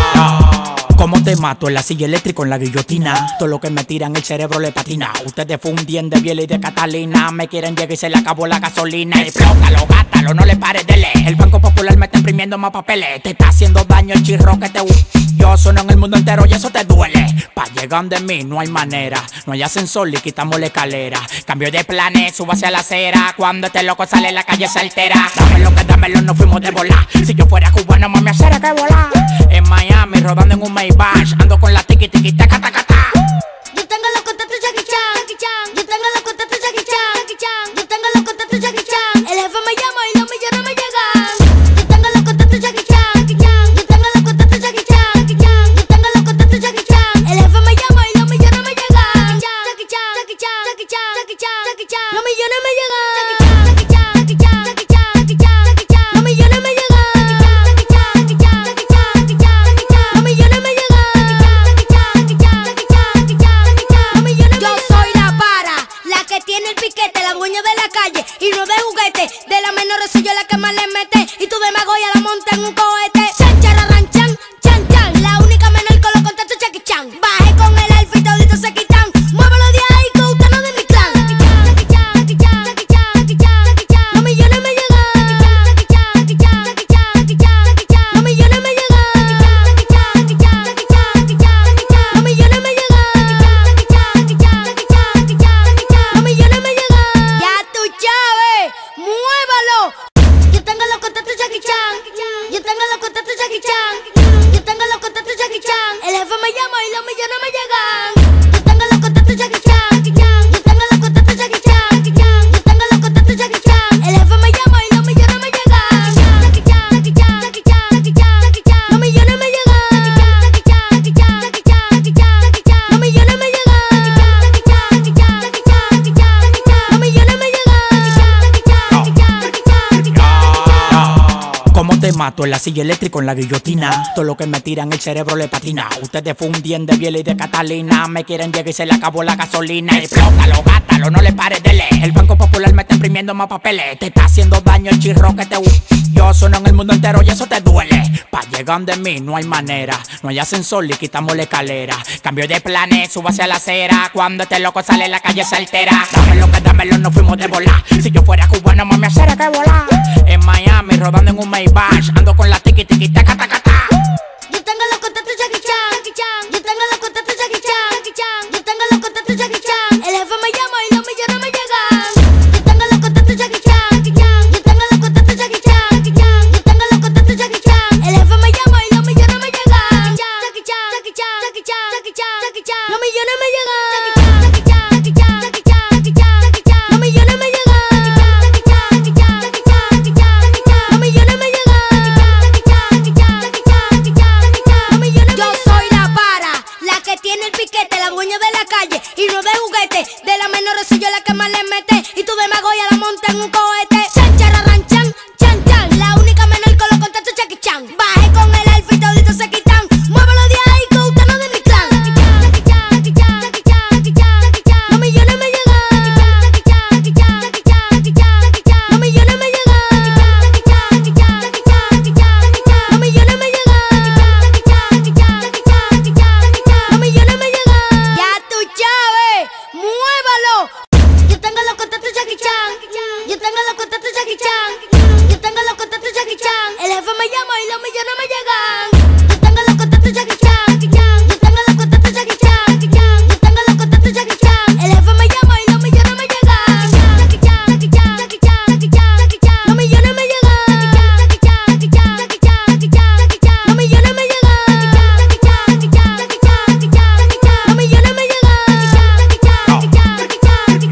[SPEAKER 1] Jackie Chan.
[SPEAKER 2] Como te mato en la silla eléctrica en la guillotina. Todo lo que me tiran el cerebro le patina. Ustedes fundien de Biela y de Catalina. Me quieren llegar y se le acabó la gasolina. Explótalo, gátalo, no le pares de leer. El Banco Popular me está imprimiendo más papeles. Te está haciendo daño el chirro que te yo sueno en el mundo entero y eso te duele. Pa' llegar de mí no hay manera. No hay ascensor y quitamos la escalera. Cambio de planes, subo hacia la acera. Cuando este loco sale la calle se altera. Dámelo, no fuimos de volar. Si yo fuera cubano, mami, hacer que volar. En Miami, rodando en un Maybach. Ando con la tiki tiki taca taca ta.
[SPEAKER 1] Yo tengo los contactos Jackie Chan. Yo tengo los contactos Jackie Chan. Yo tengo los contactos Jackie Chan. El jefe me llama y los millones me llegan. Yo tengo los contactos Jackie Chan. Yo tengo los contactos Jackie Chan. Yo tengo los contactos Jackie Chan. El jefe me llama y los millones me llegan. Jackie Chan, Jackie Chan, Jackie Chan, Jackie Chan, Jackie Chan. Los millones me llegan. Jackie Chan, Jackie Chan, Jackie Chan, Jackie Chan, Jackie Chan. Los millones me llegan. Jackie Chan, Jackie Chan, Jackie Chan, Jackie Chan, Jackie Chan. Los millones me llegan. Jackie Chan, Jackie Chan, Jackie Chan, Jackie Chan, Jackie Chan. Los millones. Yo soy la para, la que tiene el piquete, la dueña de la calle y no de juguete. De la menor soy yo la que más le mete y tú de Magoya la monta en un cohete. Chan chararran chan, chan chan, la única menor con los contactos Jackie Chan. Bajé con el alfa y toditos se quitan. Muévelo de ahí que usted no es de mi clan. Jackie Chan, Jackie Chan, Jackie Chan, Jackie Chan, Jackie Chan. Los millones me llegan. Jackie Chan, Jackie Chan, Jackie Chan, Jackie Chan, Jackie Chan. Los millones me llegan. Jackie Chan, Jackie Chan, Jackie Chan, Jackie Chan, Jackie Chan. Los millones me llegan. Jackie Chan, Jackie Chan, Jackie Chan, Jackie Chan, Jackie Chan. Los millones me llegan. Ya tú Chávez, muévalo. Yo tengo los contactos Jackie Chan. Yo tengo los contactos Jackie Chan. Yo tengo los contactos Jackie Chan. El jefe me llama y los millones me llegan. Yo tengo los contactos Jackie Chan. Yo tengo los contactos Jackie Chan. Yo tengo los contactos Jackie Chan. El jefe me llama y los millones me llegan. Jackie Chan, Jackie Chan, Jackie Chan, Jackie Chan, Jackie Chan. Los millones me llegan. Jackie Chan, Jackie Chan, Jackie Chan, Jackie Chan, Jackie Chan. Los millones me llegan. Jackie Chan, Jackie Chan, Jackie Chan, Jackie Chan, Jackie Chan. Los millones me llegan. Jackie Chan, Jackie Chan, Jackie Chan, Jackie Chan, Jackie Chan.
[SPEAKER 2] Como te mato en la silla eléctrica en la guillotina. Todo lo que me tiran el cerebro le patina. Ustedes fundien de Biela y de Catalina. Me quieren llegar y se le acabó la gasolina. Explótalo, gátalo, no le pares de leer. El Banco Popular me está imprimiendo más papeles. Te está haciendo daño el chirro que te yo sueno en el mundo entero y eso te duele. Pa' llegar de mí no hay manera. No hay ascensor y quitamos la escalera. Cambio de planes, subo hacia la acera. Cuando este loco sale la calle se altera. Dámelo, no fuimos de volar. Si yo fuera cubano, mami, hacer que volar. En Miami, rodando en un Maybach. Ando con la tiki tiki taca taca ta.
[SPEAKER 1] Yo tengo los contactos Jackie Chan. Yo tengo los contactos Jackie Chan. Yo tengo los contactos Jackie Chan. El jefe me llama Chan. Yo tengo los contactos Jackie Chan. El jefe me llama y los millones me llegan. Yo tengo los contactos Jackie Chan. Yo tengo los contactos Jackie Chan. Yo tengo los contactos Jackie Chan. El jefe me llama y los millones me llegan. Jackie Chan, Jackie Chan, Jackie Chan, Jackie Chan, Jackie Chan. Los millones me llegan. Jackie Chan, Jackie Chan, Jackie Chan, Jackie Chan, Jackie Chan. Los millones me llegan. Jackie Chan, Jackie Chan, Jackie Chan, Jackie Chan, Jackie Chan. Los millones me llegan. Jackie Chan, Jackie Chan, Jackie Chan, Jackie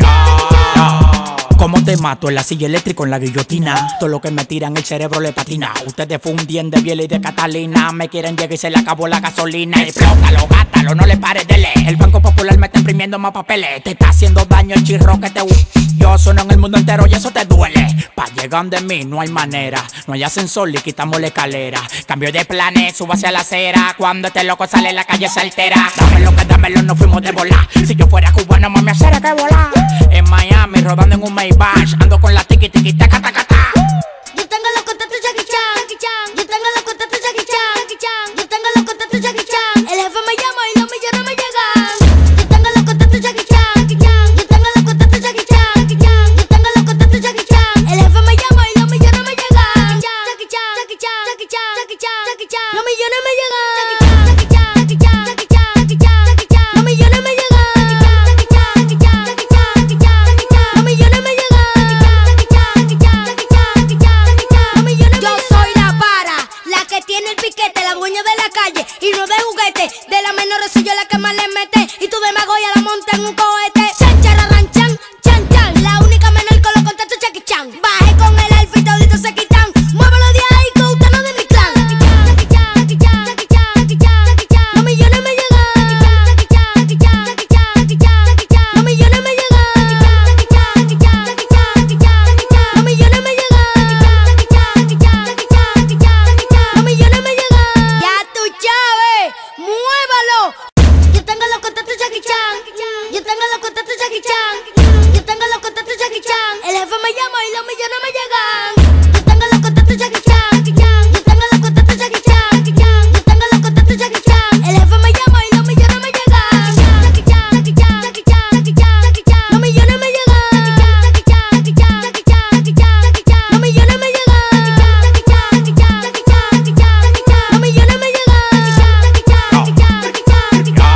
[SPEAKER 1] Chan.
[SPEAKER 2] Como te mato en la silla eléctrica en la guillotina. Todo lo que me tiran el cerebro le patina. Ustedes fundien de Biela y de Catalina. Me quieren llegar y se le acabó la gasolina. Explótalo, gátalo, no le pares de leer. El Banco Popular me está imprimiendo más papeles. Te está haciendo daño el chirro que te yo sueno en el mundo entero y eso te duele. Pa' llegar de mí no hay manera. No hay ascensor y quitamos la escalera. Cambio de planes, subo hacia la acera. Cuando este loco sale la calle se altera. Dámelo, no fuimos de volar. Si yo fuera cubano, mami, hacer que volar. En Miami, rodando en un Maybach. Ando con la tiki tiki taca taca ta.
[SPEAKER 1] Yo tengo los contactos Jackie Chan. Yo tengo los contactos Jackie Chan. Yo tengo los contactos Jackie Chan. El jefe me llama y los millones me llegan. Yo tengo los contactos Jackie Chan. Yo tengo los contactos Jackie Chan. Yo tengo los contactos Jackie Chan. El jefe me llama y los millones me llegan. Jackie Chan, Jackie Chan, Jackie Chan, Jackie Chan, Jackie Chan. Los millones me llegan. Jackie Chan, Jackie Chan, Jackie Chan, Jackie Chan, Jackie Chan. Los millones me llegan. Jackie Chan, Jackie Chan, Jackie Chan, Jackie Chan, Jackie Chan. Los millones me llegan. Jackie Chan, Jackie Chan, Jackie Chan, Jackie Chan, Jackie Chan. Los millones. Yo soy la para, la que tiene el piquete, la dueña de la calle y no de juguete. De la menor soy yo la que más le mete y tú de Magoya la monta en un cohete. Chan, chararran, chan, chan, chan. La única menor con los contactos Jackie Chan. Bajé con el alfa y toditos se quitan. Muévelo de ahí que usted no es de mi clan. Jackie Chan, Jackie Chan, Jackie Chan, Jackie Chan, Jackie Chan. Los millones me llegan. Jackie Chan, Jackie Chan, Jackie Chan, Jackie Chan, Jackie Chan. Los millones me llegan. Jackie Chan, Jackie Chan, Jackie Chan, Jackie Chan, Jackie Chan. Los millones me llegan. Jackie Chan, Jackie Chan, Jackie Chan, Jackie Chan, Jackie Chan. Los millones me llegan. Ya tú sabes, muévalo. Yo tengo los contactos Jackie Chan. Yo tengo los contactos Jackie Chan. Yo tengo los contactos Jackie Chan. El jefe me llama y los millones me llegan. Yo tengo los contactos Jackie Chan. Yo tengo los contactos Jackie Chan. Yo tengo los contactos Jackie Chan. El jefe me llama y los millones me llegan. Jackie Chan, Jackie Chan, Jackie Chan, Jackie Chan, Jackie Chan. Los millones me llegan. Jackie Chan, Jackie Chan, Jackie Chan, Jackie Chan, Jackie Chan. Los millones me llegan. Jackie Chan, Jackie Chan, Jackie Chan, Jackie Chan, Jackie Chan. Los millones me llegan. Jackie Chan, Jackie Chan, Jackie Chan, Jackie Chan,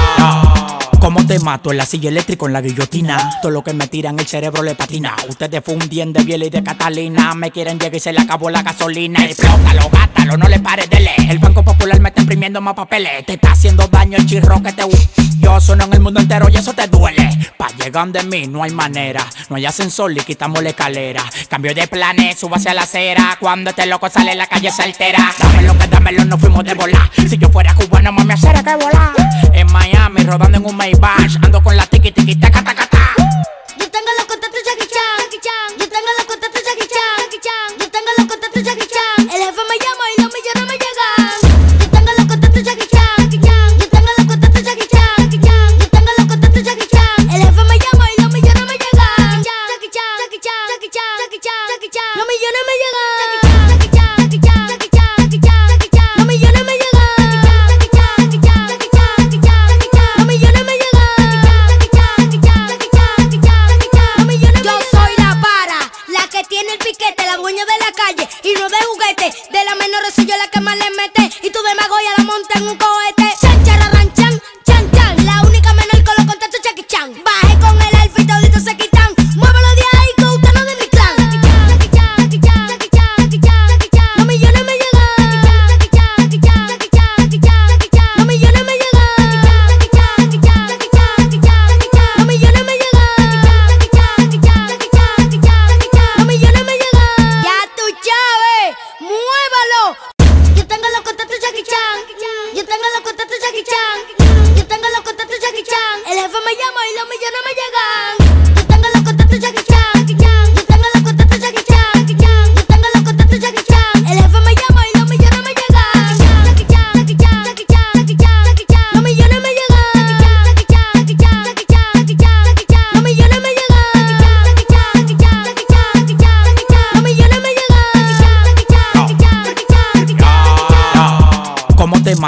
[SPEAKER 1] Jackie Chan.
[SPEAKER 2] Como te mato en la silla eléctrica en la guillotina. Todo lo que me tiran el cerebro le patina. Ustedes fundien de Biela y de Catalina. Me quieren llegar y se le acabó la gasolina. Explótalo, gátalo, no le pares de leer. El Banco Popular me está imprimiendo más papeles. Te está haciendo daño el chirro que te yo sueno en el mundo entero y eso te duele. Pa' llegar de mí no hay manera. No hay ascensor y quitamos la escalera. Cambio de planes, subo hacia la acera. Cuando este loco sale la calle se altera. Dámelo, no fuimos de volar. Si yo fuera cubano, mami, hacer que volar. En Miami, rodando en un Maybach. Ando con la tiki tiki taca taca ta.
[SPEAKER 1] Yo tengo los contactos Jackie Chan. Yo tengo los contactos Jackie Chan. Yo tengo los contactos Jackie Chan. El jefe me llama y los millones me llegan. Yo tengo los contactos Jackie Chan. Yo tengo los contactos Jackie Chan. Yo tengo los contactos Jackie Chan. El jefe me llama y los millones me llegan. Jackie Chan, Jackie Chan, Jackie Chan, Jackie Chan, Jackie Chan. Los millones me llegan. Jackie Chan, Jackie Chan, Jackie Chan, Jackie Chan, Jackie Chan. Los millones me llegan. Jackie Chan, Jackie Chan, Jackie Chan, Jackie Chan, Jackie Chan. Los millones me llegan. Jackie Chan, Jackie Chan, Jackie Chan, Jackie Chan, Jackie Chan. Los millones. Yo soy la para, la que tiene el piquete, la dueña de la calle y no de juguete. De la menor soy yo la que más le mete y tú de Magoya la monta en un cohete. Chan, chararran, chan, chan, chan. La única menor con los contactos Jackie Chan. Bajé con el alfa y toditos se quitan. Muévelo de ahí que usted no es de mi clan. Jackie Chan, Jackie Chan, Jackie Chan, Jackie Chan, Jackie Chan. Los millones me llegan. Jackie Chan, Jackie Chan, Jackie Chan, Jackie Chan, Jackie Chan. Los millones me llegan. Jackie Chan, Jackie Chan, Jackie Chan, Jackie Chan, Jackie Chan. Los millones me llegan. Jackie Chan, Jackie Chan, Jackie Chan, Jackie Chan, Jackie Chan. Los millones me llegan. Ya tú sabes, muévalo. Yo tengo los contactos Jackie Chan. Yo tengo los contactos Jackie Chan.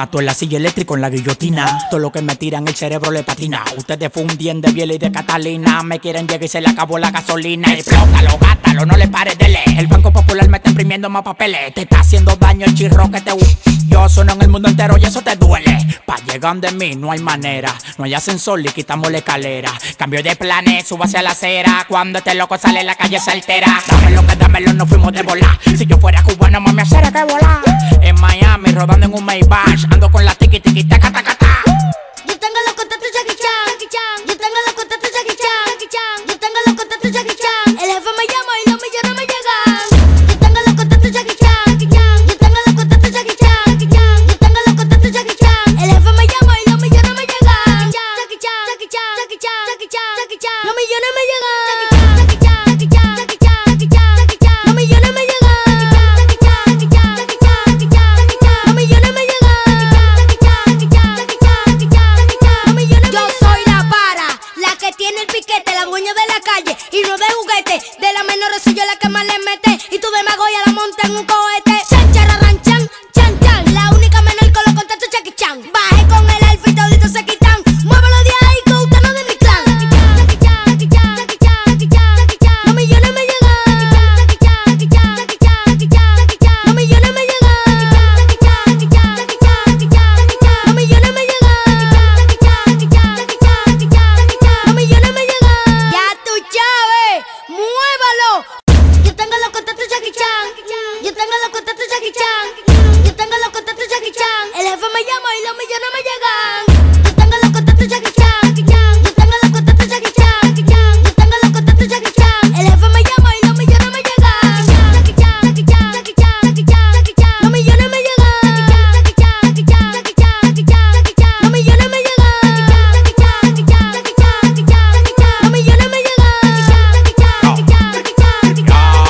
[SPEAKER 2] mato en la silla eléctrica, en la guillotina. Todo lo que me tiran el cerebro le patina. Ustedes fundien de Biela y de Catalina. Me quieren llegar y se le acabó la gasolina. Explótalo, gátalo, no le pares de leer. El Banco Popular me está imprimiendo más papeles. Te está haciendo daño el chirro que te yo sono en el mundo entero y eso te duele. Pa' llegar de mí no hay manera. No hay ascensor y quitamos la escalera. Cambio de planes, subo hacia la acera. Cuando este loco sale la calle se altera. Dámelo que dámelo, no fuimos de volar. Si yo fuera cubano, mami, hacer que volar. En Miami, rodando en un Maybach. Ando con la tiki tiki taca taca ta.
[SPEAKER 1] Yo tengo los contactos Jackie Chan. Yo tengo los contactos Jackie Chan. Yo tengo los contactos Jackie Chan. El jefe me llama y los millones me llegan. Yo tengo los contactos Jackie Chan. Yo tengo los contactos Jackie Chan. Yo tengo los contactos Jackie Chan. El jefe me llama y los millones me llegan. Jackie Chan, Jackie Chan, Jackie Chan, Jackie Chan, Jackie Chan. Los millones me llegan. Jackie Chan, Jackie Chan, Jackie Chan, Jackie Chan, Jackie Chan. Los millones me llegan. Jackie Chan, Jackie Chan, Jackie Chan, Jackie Chan, Jackie Chan. Los millones me llegan. Jackie Chan, Jackie Chan, Jackie Chan, Jackie Chan, Jackie Chan. Los millones. Yo soy la para, la que tiene el piquete, la dueña de la calle y no de juguete. De la menor soy yo la que más le mete y tú de magoya la monta en un cohete. Chan, chararran, chan, chan, chan. La única menor con los contactos Jackie Chan. Bajé con el alfa y toditos se quitan. Muévelo de ahí que usted no es de mi clan. Jackie Chan, Jackie Chan, Jackie Chan, Jackie Chan, Jackie Chan. Los millones me llegan. Jackie Chan, Jackie Chan, Jackie Chan, Jackie Chan, Jackie Chan. Los millones me llegan. Jackie Chan, Jackie Chan, Jackie Chan, Jackie Chan, Jackie Chan. Los millones me llegan. Jackie Chan, Jackie Chan, Jackie Chan, Jackie Chan, Jackie Chan. Los millones me llegan. Ya tú sabes, muévalo. Yo tengo los contactos Jackie Chan. Yo tengo los contactos Jackie Chan. Yo tengo los contactos Jackie Chan. El jefe me llama y los millones me llegan. Yo tengo los contactos Jackie Chan. Yo tengo los contactos Jackie Chan. Yo tengo los contactos Jackie Chan. El jefe me llama y los millones me llegan. Jackie Chan, Jackie Chan, Jackie Chan, Jackie Chan, Jackie Chan. Los millones me llegan. Jackie Chan, Jackie Chan, Jackie Chan, Jackie Chan, Jackie Chan. Los millones me llegan. Jackie Chan, Jackie Chan, Jackie Chan, Jackie Chan, Jackie Chan. Los millones me llegan. Jackie Chan, Jackie Chan, Jackie Chan, Jackie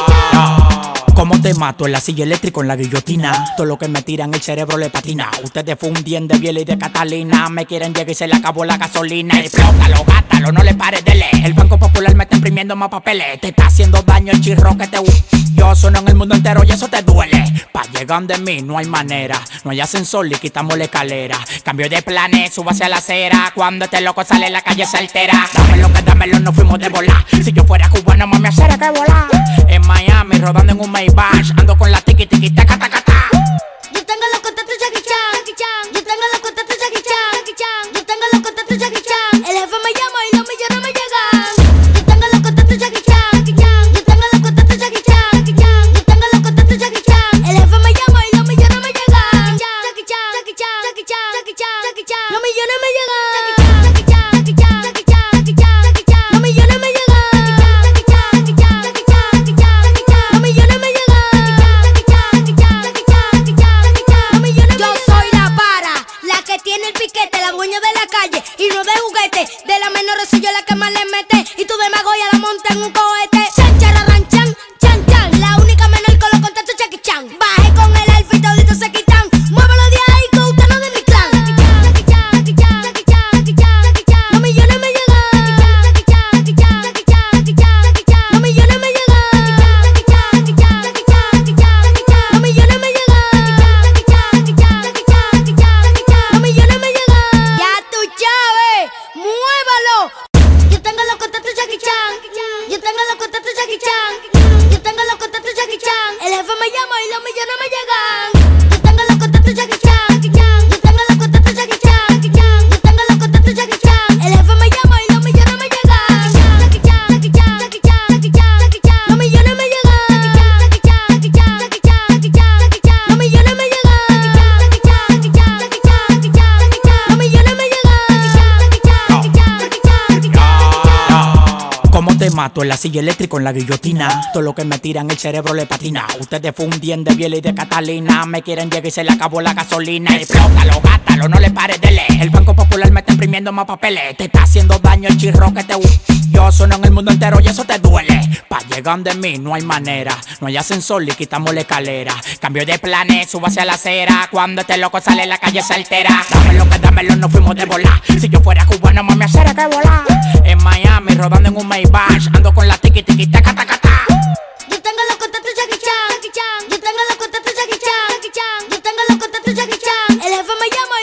[SPEAKER 1] Chan.
[SPEAKER 2] Como te mato en la silla eléctrica, en la guillotina. Todo lo que me tiran el cerebro le patina. Ustedes fundien de Biela y de Catalina. Me quieren llegar y se le acabó la gasolina. Explótalo, gátalo, no le pares de leer. El Banco Popular me está imprimiendo más papeles. Te está haciendo daño el chirro que te yo sono en el mundo entero y eso te duele. Pa' llegar de mí no hay manera. No hay ascensor y quitamos la escalera. Cambio de planes, subo hacia la acera. Cuando este loco sale la calle se altera. Dámelo que dámelo, no fuimos de volar. Si yo fuera cubano, mami, hacer que volar. En Miami, rodando en un Maybach. Ando con la tiki tiki taca taca ta.
[SPEAKER 1] Yo tengo los contactos Jackie Chan. Yo tengo los contactos Jackie Chan. Yo tengo los contactos Jackie Chan. El jefe me llama y los millones me llegan. Yo tengo los contactos Jackie Chan. Yo tengo los contactos Jackie Chan. Yo tengo los contactos Jackie Chan. El jefe me llama y los millones me llegan. Jackie Chan, Jackie Chan, Jackie Chan, Jackie Chan, Jackie Chan. Los millones me llegan. Jackie Chan, Jackie Chan, Jackie Chan, Jackie Chan, Jackie Chan. Los millones me llegan. Jackie Chan, Jackie Chan, Jackie Chan, Jackie Chan, Jackie Chan. Los millones me llegan. Jackie Chan, Jackie Chan, Jackie Chan, Jackie Chan, Jackie Chan. Los millones. Yo soy la para, la que tiene el piquete, la dueña de la calle y no de juguete. De la menor soy yo la que más le mete y tú de magoya la monta en un cohete. Chan, chararran, chan, chan, chan. La única menor con los contactos Jackie Chan. Bajé con el alfa y toditos se quitan. Muévelo de ahí que usted no es de mi clan. Jackie Chan, Jackie Chan, Jackie Chan, Jackie Chan, Jackie Chan. Los millones me llegan. Jackie Chan, Jackie Chan, Jackie Chan, Jackie Chan, Jackie Chan. Los millones me llegan. Jackie Chan, Jackie Chan, Jackie Chan, Jackie Chan, Jackie Chan. Los millones me llegan. Jackie Chan, Jackie Chan, Jackie Chan, Jackie Chan, Jackie Chan. Los millones me llegan. Ya tú sabes, muévalo. Yo tengo los contactos Jackie Chan. Yo tengo los contactos Jackie Chan. Yo tengo los contactos Jackie Chan. El jefe me llama y los millones me llegan. Yo tengo los contactos Jackie Chan. Yo tengo los contactos Jackie Chan. Yo tengo los contactos Jackie Chan. El jefe me llama y los millones me llegan. Jackie Chan, Jackie Chan, Jackie Chan, Jackie Chan, Jackie Chan. Los millones me llegan. Jackie Chan, Jackie Chan, Jackie Chan, Jackie Chan, Jackie Chan. Los millones me llegan. Jackie Chan, Jackie Chan, Jackie Chan, Jackie Chan, Jackie Chan. Los millones me llegan. Jackie Chan, Jackie Chan, Jackie Chan, Jackie Chan, Jackie Chan.
[SPEAKER 2] Como te mato en la silla eléctrica, en la guillotina. Todo lo que me tiran el cerebro le patina. Ustedes fundien de Biela y de Catalina. Me quieren llegar y se le acabó la gasolina. Explótalo, gátalo, no le pares de leer. El Banco Popular me está imprimiendo más papeles. Te está haciendo daño el chirro que te yo sono en el mundo entero y eso te duele. Pa' llegar de mí no hay manera. No hay ascensor y quitamos la escalera. Cambio de planes, subo hacia la acera. Cuando este loco sale la calle se altera. Dámelo que dámelo, no fuimos de volar. Si yo fuera cubano, mami, hacer que volar. En Miami, rodando en un Maybach. Ando con la tiki tiki taca taca ta.
[SPEAKER 1] Yo tengo los contactos Jackie Chan. Yo tengo los contactos Jackie Chan. Yo tengo los contactos Jackie Chan. El jefe me llama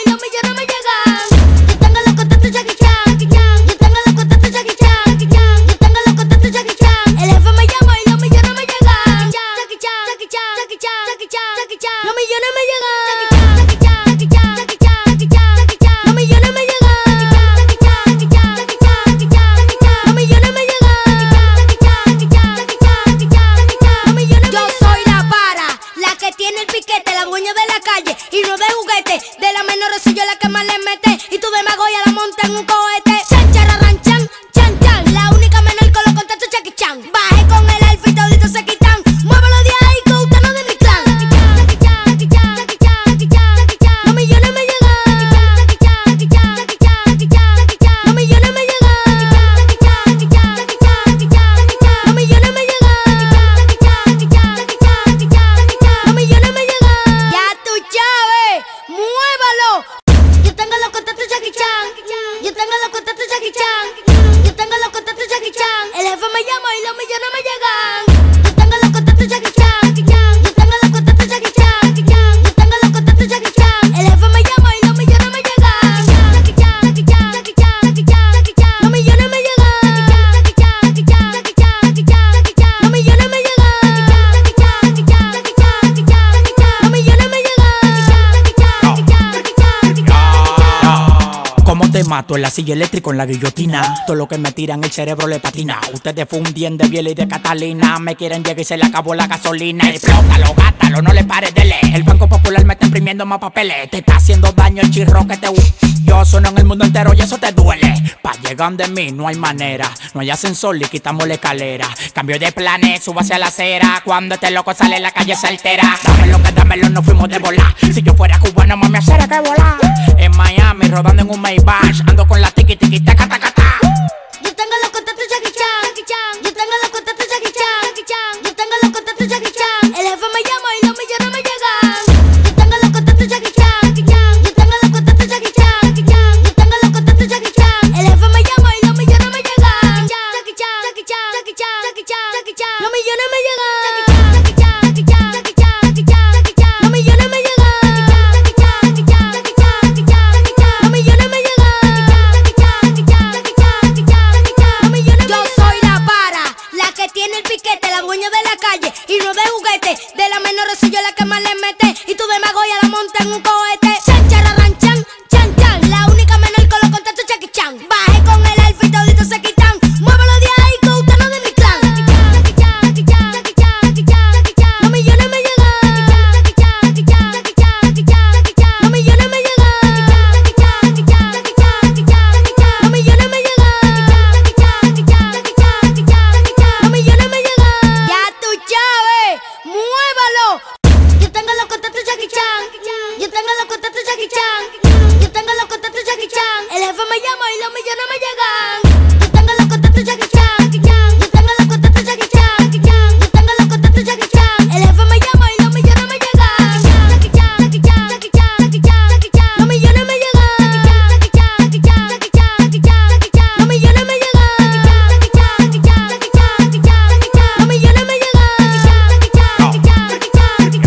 [SPEAKER 1] calle y no de juguete. De las menores soy yo la que más le mete. Y tu demagogia la monta en un cohete. Chan, chararran, chan, chan, chan. La única menor con los contactos Jackie Chan. Bajé con el alfa y toditos se quitan. Muévelo de ahí que usted no es de mi clan. Los millones me llegan. Los millones me llegan. Los millones me llegan. Los millones me llegan. Ya tú sabes, muévalo. Yo tengo los contactos Jackie Chan. Yo tengo los contactos Jackie Chan. Yo tengo los contactos Jackie Chan. El jefe me llama y los millones me llegan. Yo tengo los contactos Jackie Chan. Yo tengo los contactos Jackie Chan. Yo tengo los contactos Jackie Chan. El jefe me llama y los millones me llegan. Los millones me llegan. Los millones me llegan. Los millones me llegan.
[SPEAKER 2] ¿Cómo te mato? En la silla eléctrica, en la guillotina. Todo lo que me tiran el cerebro le patina. Ustedes fundien de Biela y de Catalina. Me quieren llegar y se le acabó la gasolina. Explótalo, gátalo, no le pares de leer. El Banco Popular me está imprimiendo más papeles. Te está haciendo daño el chirro que te yo sueno en el mundo entero y eso te duele. Pa' llegar de mí no hay manera. No hay ascensor y quitamos la escalera. Cambio de planes, subo hacia la acera. Cuando este loco sale la calle se altera. Dámelo que dámelo, nos fuimos de volar. Si yo fuera cubano, mami, hacer que volar. En Miami, rodando en un Maybach. Ando con la tiki tiki taca taca ta.
[SPEAKER 1] Yo tengo los contactos Jackie Chan. Yo tengo los contactos Jackie Chan. Yo tengo los contactos Jackie Chan. El jefe me llama y los millones me llegan. Yo tengo los contactos Jackie Chan. Yo tengo los contactos Jackie Chan. Yo tengo los contactos Jackie Chan. El jefe me llama y los millones me llegan. Jackie Chan, Jackie Chan, Jackie Chan, Jackie Chan, Jackie Chan. Los millones me llegan. Jackie Chan, Jackie Chan, Jackie Chan, Jackie Chan, Jackie Chan. Los millones me llegan. Jackie Chan, Jackie Chan, Jackie Chan, Jackie Chan, Jackie Chan. Los millones me llegan. Jackie Chan, Jackie Chan, Jackie Chan, Jackie Chan, Jackie Chan. Los millones. Yo soy la para, la que tiene el piquete, la dueña de la calle y no de juguete. De las menores soy yo la que más le mete. Y tu demagogia la monta en un cohete. Chan, chararran, chan, chan, chan. La única menor con los contactos Jackie Chan. Bajé con el alfa y toditos se quitan. Muévelo de ahí que usted no es de mi clan. Jackie Chan, Jackie Chan, Jackie Chan, Jackie Chan, Jackie Chan. Los millones me llegan. Jackie Chan, Jackie Chan, Jackie Chan, Jackie Chan, Jackie Chan. Los millones me llegan. Jackie Chan, Jackie Chan, Jackie Chan, Jackie Chan, Jackie Chan. Los millones me llegan. Jackie Chan, Jackie Chan, Jackie Chan, Jackie Chan, Jackie Chan. Los millones me llegan. Ya tú sabes, muévalo. Yo tengo los contactos Jackie Chan. Yo tengo los contactos Jackie Chan. Yo tengo los contactos Jackie Chan. El jefe me llama y los millones me llegan. Yo tengo los contactos Jackie Chan. Yo tengo los contactos Jackie Chan. Yo tengo los contactos Jackie Chan. El jefe me llama y los millones me llegan. Jackie Chan, Jackie Chan, Jackie Chan, Jackie Chan, Jackie Chan. Los millones me llegan. Jackie Chan, Jackie Chan, Jackie Chan, Jackie Chan, Jackie Chan. Los millones me llegan. Jackie Chan, Jackie Chan, Jackie Chan, Jackie Chan, Jackie Chan. Los millones me llegan. Jackie Chan, Jackie Chan, Jackie Chan, Jackie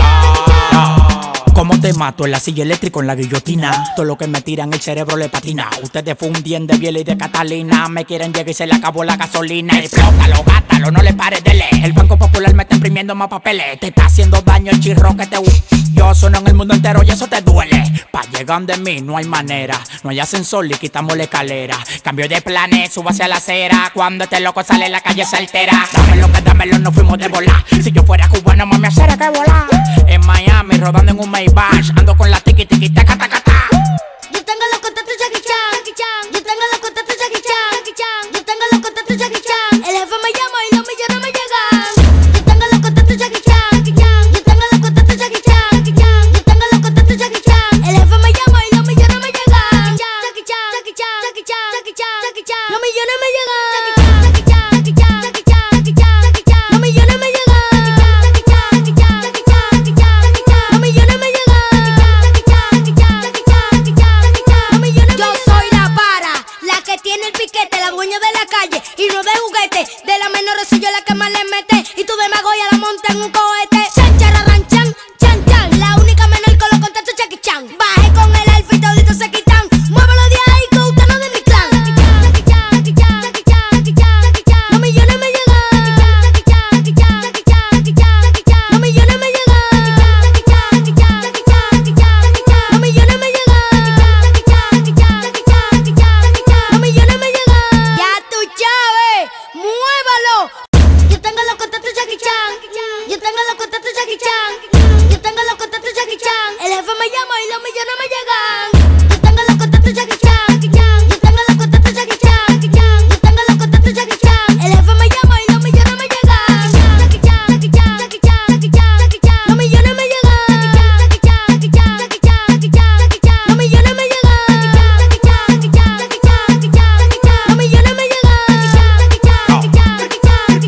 [SPEAKER 1] Chan.
[SPEAKER 2] ¿Cómo te mato? En la silla eléctrica, en la guillotina. Todo lo que me tiran el cerebro le patina. Ustedes fundien de Biela y de Catalina. Me quieren llegar y se le acabó la gasolina. Explótalo, gátalo, no le pares de leer. El Banco Popular me está imprimiendo más papeles. Te está haciendo daño el chirro que te yo sueno en el mundo entero y eso te duele. Pa' llegar de mí no hay manera. No hay ascensor y quitamos la escalera. Cambio de planes, subo hacia la acera. Cuando este loco sale la calle se altera. Dámelo que dámelo, nos fuimos de volar. Si yo fuera cubano, mami, hacer que volar. En Miami, rodando en un Maybach. Ando con la tiki tiki taca taca ta.
[SPEAKER 1] Yo tengo los contactos Jackie Chan. Yo tengo los contactos Jackie Chan. Yo tengo los contactos Jackie Chan. El jefe me llama y los millones me llegan. Yo tengo los contactos Jackie Chan. Yo tengo los contactos Jackie Chan. Yo tengo los contactos Jackie Chan. El jefe me llama y los millones me llegan. Jackie Chan, Jackie Chan, Jackie Chan, Jackie Chan, Jackie Chan. Los millones me llegan. Jackie Chan, Jackie Chan, Jackie Chan, Jackie Chan, Jackie Chan. Los millones me llegan. Jackie Chan, Jackie Chan, Jackie Chan, Jackie Chan, Jackie Chan. Los millones me llegan. Jackie Chan, Jackie Chan, Jackie Chan, Jackie Chan, Jackie Chan. Los millones. Yo soy la para, la que tiene el piquete, la dueña de la calle y no de juguete. De las menores soy yo la que más le mete. Y tu demagogia la monta en un cohete. Chan, chararran, chan, chan, chan. La única menor con los contactos Jackie Chan. Bajé con el alfa y toditos se quitan. Muévelo de ahí que usted no es de mi clan. Jackie Chan, Jackie Chan, Jackie Chan, Jackie Chan, Jackie Chan. Los millones me llegan. Jackie Chan, Jackie Chan, Jackie Chan, Jackie Chan, Jackie Chan. Los millones me llegan. Jackie Chan, Jackie Chan, Jackie Chan, Jackie Chan, Jackie Chan. Los millones me llegan. Jackie Chan, Jackie Chan, Jackie Chan, Jackie Chan, Jackie Chan. Los millones me llegan. Ya tú sabes, muévalo. Yo tengo los contactos Jackie Chan. Yo tengo los contactos Jackie Chan. tengo los contactos Jackie Chan. El jefe me llama y los millones me llegan. Yo tengo los contactos Jackie Chan. Yo tengo los contactos Jackie Chan. Yo tengo los contactos Jackie Chan. El jefe me llama y los millones me llegan. Jackie Chan, Jackie Chan, Jackie Chan, Jackie Chan, Jackie Chan. Los millones me llegan. Jackie Chan, Jackie Chan, Jackie Chan, Jackie Chan, Jackie Chan. Los millones me llegan. Jackie Chan, Jackie Chan, Jackie Chan, Jackie Chan, Jackie Chan. Los millones me llegan. Jackie Chan, Jackie Chan, Jackie Chan, Jackie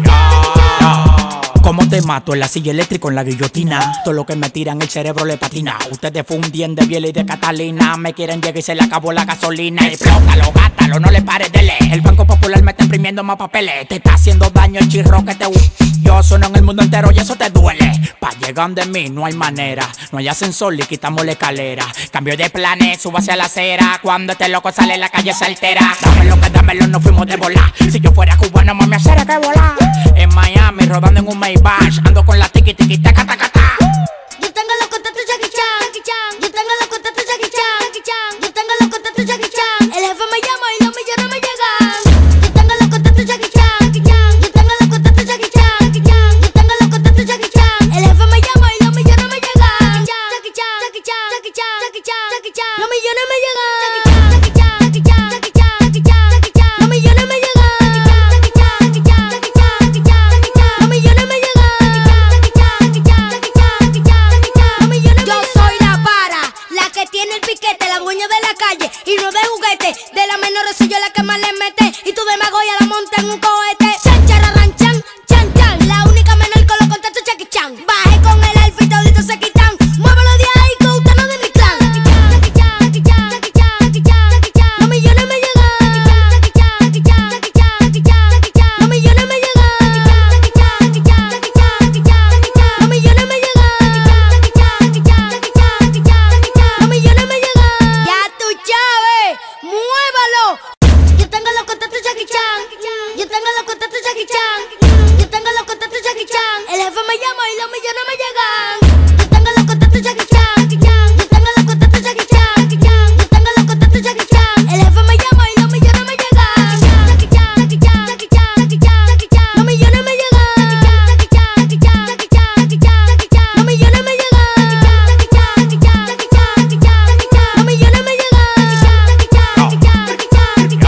[SPEAKER 1] Chan.
[SPEAKER 2] Como te mato en la silla eléctrica, en la guillotina. Todo lo que me tiran el cerebro le patina. Ustedes fundien de Biela y de Catalina. Me quieren llegar y se le acabó la gasolina. Explótalo, gátalo, no le pares de leer. El Banco Popular me está imprimiendo más papeles. Te está haciendo daño el chirro que te... Yo sueno en el mundo entero y eso te duele. Pa' llegar de mí no hay manera. No hay ascensor y quitamos la escalera. Cambio de planes, subo hacia la acera. Cuando este loco sale en la calle se altera. Dámelo que dámelo, nos fuimos de volar. Si yo fuera cubano, más me hacer que volar. En Miami, rodando en un Maybach. Ando con la tiki tiki taca taca taca.
[SPEAKER 1] Yo tengo los contactos Jackie Chan. Yo tengo los contactos Jackie Chan. Yo tengo los contactos Jackie Chan. El jefe me llama y los millones me llegan. Yo tengo los contactos Jackie Chan. Yo tengo los contactos Jackie Chan. Yo tengo los contactos Jackie Chan. El jefe me llama y los millones me llegan. Jackie Chan, Jackie Chan, Jackie Chan, Jackie Chan, Jackie Chan. Los millones me llegan. Jackie Chan, Jackie Chan, Jackie Chan, Jackie Chan, Jackie Chan. Los millones me llegan. Jackie Chan, Jackie Chan, Jackie Chan, Jackie Chan, Jackie Chan. Los millones me llegan. Jackie Chan, Jackie Chan, Jackie Chan, Jackie Chan, Jackie Chan. Los millones me llegan. Yo soy la para, la que tiene el piquete, la dueña de la calle y no de juguete. De la menor soy yo la que más le mete y tu demagogia la monta en un cohete. Chan, chararran, chan, chan, chan. La única menor con los contactos Jackie Chan. Bajé con el alfa y toditos se quitan. Muévelo de ahí que usted no es de mi clan. Jackie Chan, Jackie Chan, Jackie Chan, Jackie Chan, Jackie Chan. Los millones me llegan. Jackie Chan, Jackie Chan, Jackie Chan, Jackie Chan, Jackie Chan. Los millones me llegan. Jackie Chan, Jackie Chan, Jackie Chan, Jackie Chan, Jackie Chan. Los millones me llegan. Jackie Chan, Jackie Chan, Jackie Chan, Jackie Chan, Jackie Chan. Los millones me llegan. Ya tú sabes, muévalo. Yo tengo los contactos Jackie Chan. Yo tengo los contactos Jackie Chan. Yo tengo los contactos Jackie Chan. El jefe me llama y los millones me llegan. Yo tengo los contactos Jackie Chan. Yo tengo los contactos Jackie Chan. Yo tengo los contactos Jackie Chan. El jefe me llama y los millones me llegan. Jackie Chan, Jackie Chan, Jackie Chan, Jackie Chan, Jackie Chan. Los millones me llegan. Jackie Chan, Jackie Chan, Jackie Chan, Jackie Chan, Jackie Chan. Los millones me llegan. Jackie Chan, Jackie Chan, Jackie Chan, Jackie Chan, Jackie Chan. Los millones me llegan. Jackie Chan, Jackie Chan, Jackie Chan, Jackie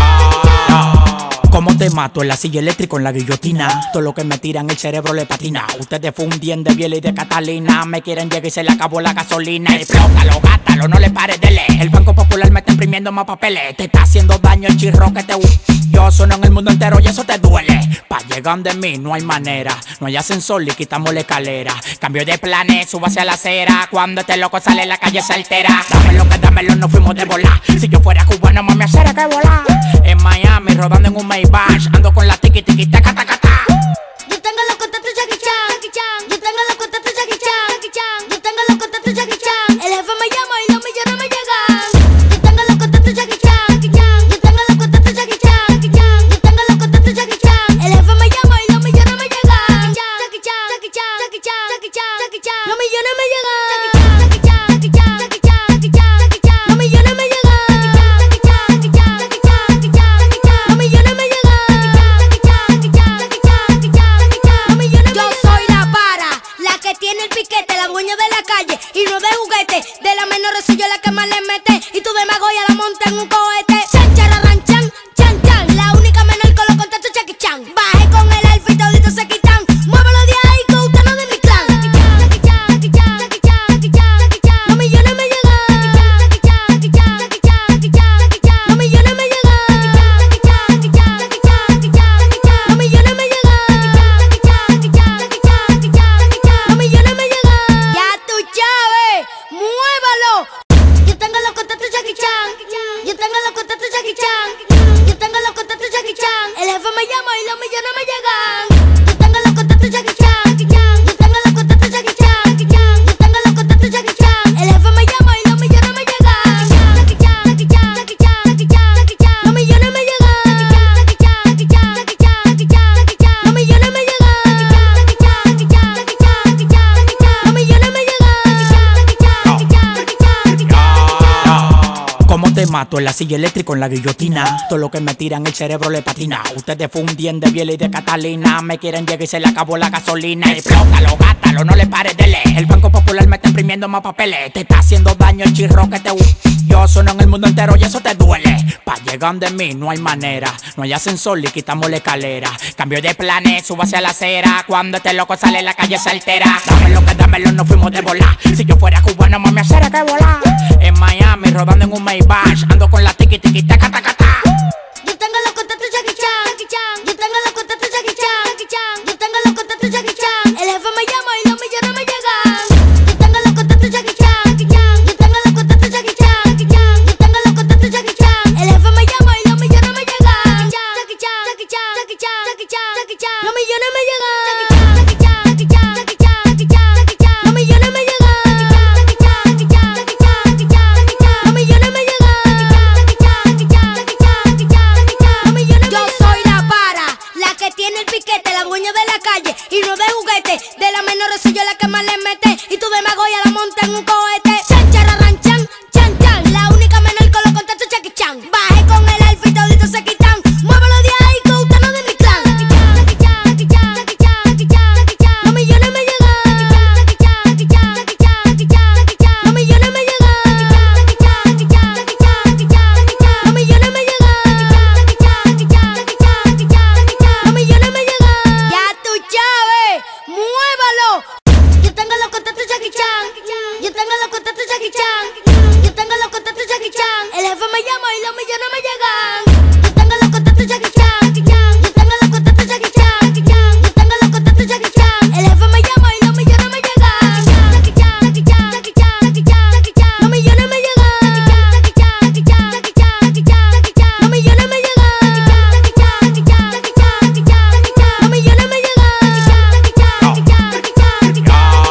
[SPEAKER 1] Chan.
[SPEAKER 2] Como te mato en la silla eléctrica, en la guillotina. Todo lo que me tiran el cerebro le patina. Ustedes fundien de Biela y de Catalina. Me quieren llegar y se le acabó la gasolina. Explótalo, gátalo, no le pares de leer. El Banco Popular me está imprimiendo más papeles. Te está haciendo daño el chirro que te... Yo sueno en el mundo entero y eso te duele. Pa' llegar de mí no hay manera. No hay ascensor y quitamos la escalera. Cambio de planes, subo hacia la acera. Cuando este loco sale en la calle se altera. Dámelo que dámelo, nos fuimos de volar. Si yo fuera cubano, más me hacer que volar. En Miami, rodando en un Maybach. Ando con la tiki tiki taca taca taca.
[SPEAKER 1] Yo tengo los contactos Jackie Chan. Yo tengo los contactos Jackie Chan. Yo tengo los contactos Jackie Chan. El jefe me llama y los millones me llegan. Yo tengo los contactos Jackie Chan. Yo tengo los contactos Jackie Chan. Yo tengo los contactos Jackie Chan. El jefe me llama y los millones me llegan. Jackie Chan, Jackie Chan, Jackie Chan, Jackie Chan, Jackie Chan. Los millones me llegan. Jackie Chan, Jackie Chan, Jackie Chan, Jackie Chan, Jackie Chan. Los millones me llegan. Jackie Chan, Jackie Chan, Jackie Chan, Jackie Chan, Jackie Chan. Los millones me llegan. Jackie Chan, Jackie Chan, Jackie Chan, Jackie Chan, Jackie Chan. Los millones. Yo soy la para, la que tiene el piquete, la dueña de la calle y no de juguete. De la menor soy yo la que más le mete y tu demagogia la monta en un cohete. Chan, chararran, chan, chan, chan. La única menor con los contactos Jackie Chan. Bajé con el alfa y toditos se quitan. Muévelo de ahí que usted no es de mi clan. Jackie Chan, Jackie Chan, Jackie Chan, Jackie Chan, Jackie Chan. Los millones me llegan. Jackie Chan, Jackie Chan, Jackie Chan, Jackie Chan, Jackie Chan. Los millones me llegan. Jackie Chan, Jackie Chan, Jackie Chan, Jackie Chan, Jackie Chan. Los millones me llegan. Jackie Chan, Jackie Chan, Jackie Chan, Jackie Chan, Jackie Chan. Los millones me llegan. Ya tú sabes, muévalo. Yo tengo los contactos Jackie Chan. Yo tengo los contactos Jackie Chan. Yo tengo los contactos Jackie Chan. El jefe me llama y los millones me llegan. Yo tengo los contactos Jackie Chan. Yo tengo los contactos Jackie Chan. Yo tengo los contactos Jackie Chan. El jefe me llama y los millones me llegan. Jackie Chan, Jackie Chan, Jackie Chan, Jackie Chan, Jackie Chan. Los millones me llegan. Jackie Chan, Jackie Chan, Jackie Chan, Jackie Chan, Jackie Chan. Los millones me llegan. Jackie Chan, Jackie Chan, Jackie Chan, Jackie Chan, Jackie Chan. Los millones me llegan. Jackie Chan, Jackie Chan, Jackie Chan, Jackie Chan, Jackie Chan.
[SPEAKER 2] Como te mato en la silla eléctrica, en la guillotina. Todo lo que me tiran el cerebro le patina. Ustedes fundien de Biela y de Catalina. Me quieren llegar y se le acabó la gasolina. Explótalo, gátalo, no le pares de leer. El Banco Popular me está imprimiendo imprimiendo más papeles. Te está haciendo daño el chirro que te yo sueno en el mundo entero y eso te duele. Pa' llegar de mí no hay manera. No hay ascensor y quitamos la escalera. Cambio de planes, subo hacia la acera. Cuando este loco sale la calle se altera. Dámelo, nos fuimos de volar. Si yo fuera cubano, mami, hacer que volar. En Miami, rodando en un Maybach. Ando con la tiki tiki taca taca ta.
[SPEAKER 1] Yo tengo los contactos Jackie Chan. Yo tengo los contactos Jackie Chan. Yo tengo los contactos Jackie Chan. El jefe me llama y los millones me llegan. Yo tengo los contactos Jackie Chan. Yo tengo los contactos Jackie Chan. Yo tengo los contactos Jackie Chan. El jefe me llama y los millones me llegan. Jackie Chan, Jackie Chan, Jackie Chan, Jackie Chan, Jackie Chan. Los millones me llegan. Jackie Chan, Jackie Chan, Jackie Chan, Jackie Chan, Jackie Chan. Los millones me llegan. Jackie Chan, Jackie Chan, Jackie Chan, Jackie Chan, Jackie Chan. Los millones me llegan. Jackie Chan, Jackie Chan, Jackie Chan, Jackie Chan, Jackie Chan. Los millones. Yo soy la para, la que tiene el piquete, la dueña de la calle y no de juguete. De la menor soy yo la que más le mete y tu demagogia la monta en un cohete. Chan, chararran, chan, chan, chan. La única menor con los contactos Jackie Chan. Bajé con el alfa y toditos se quitan. Muévelo de ahí que usted no es de mi clan. Jackie Chan, Jackie Chan, Jackie Chan, Jackie Chan, Jackie Chan. Los millones me llegan. Jackie Chan, Jackie Chan, Jackie Chan, Jackie Chan, Jackie Chan. Los millones me llegan. Jackie Chan, Jackie Chan, Jackie Chan, Jackie Chan, Jackie Chan. Los millones me llegan. Jackie Chan, Jackie Chan, Jackie Chan, Jackie Chan, Jackie Chan. Los millones me llegan. Ya tú sabes, muévalo. Yo tengo los contactos Jackie Chan. Yo tengo los contactos Jackie Chan. Yo tengo los contactos Jackie Chan. El jefe me llama y los millones me llegan. Yo tengo los contactos Jackie Chan. Yo tengo los contactos Jackie Chan. Yo tengo los contactos Jackie Chan. El jefe me llama y los millones me llegan. Jackie Chan, Jackie Chan, Jackie Chan, Jackie Chan, Jackie Chan. Los millones me llegan. Jackie Chan, Jackie Chan, Jackie Chan, Jackie Chan, Jackie Chan. Los millones me llegan. Jackie Chan, Jackie Chan, Jackie Chan, Jackie Chan, Jackie Chan. Los millones me llegan. Jackie Chan, Jackie Chan, Jackie Chan, Jackie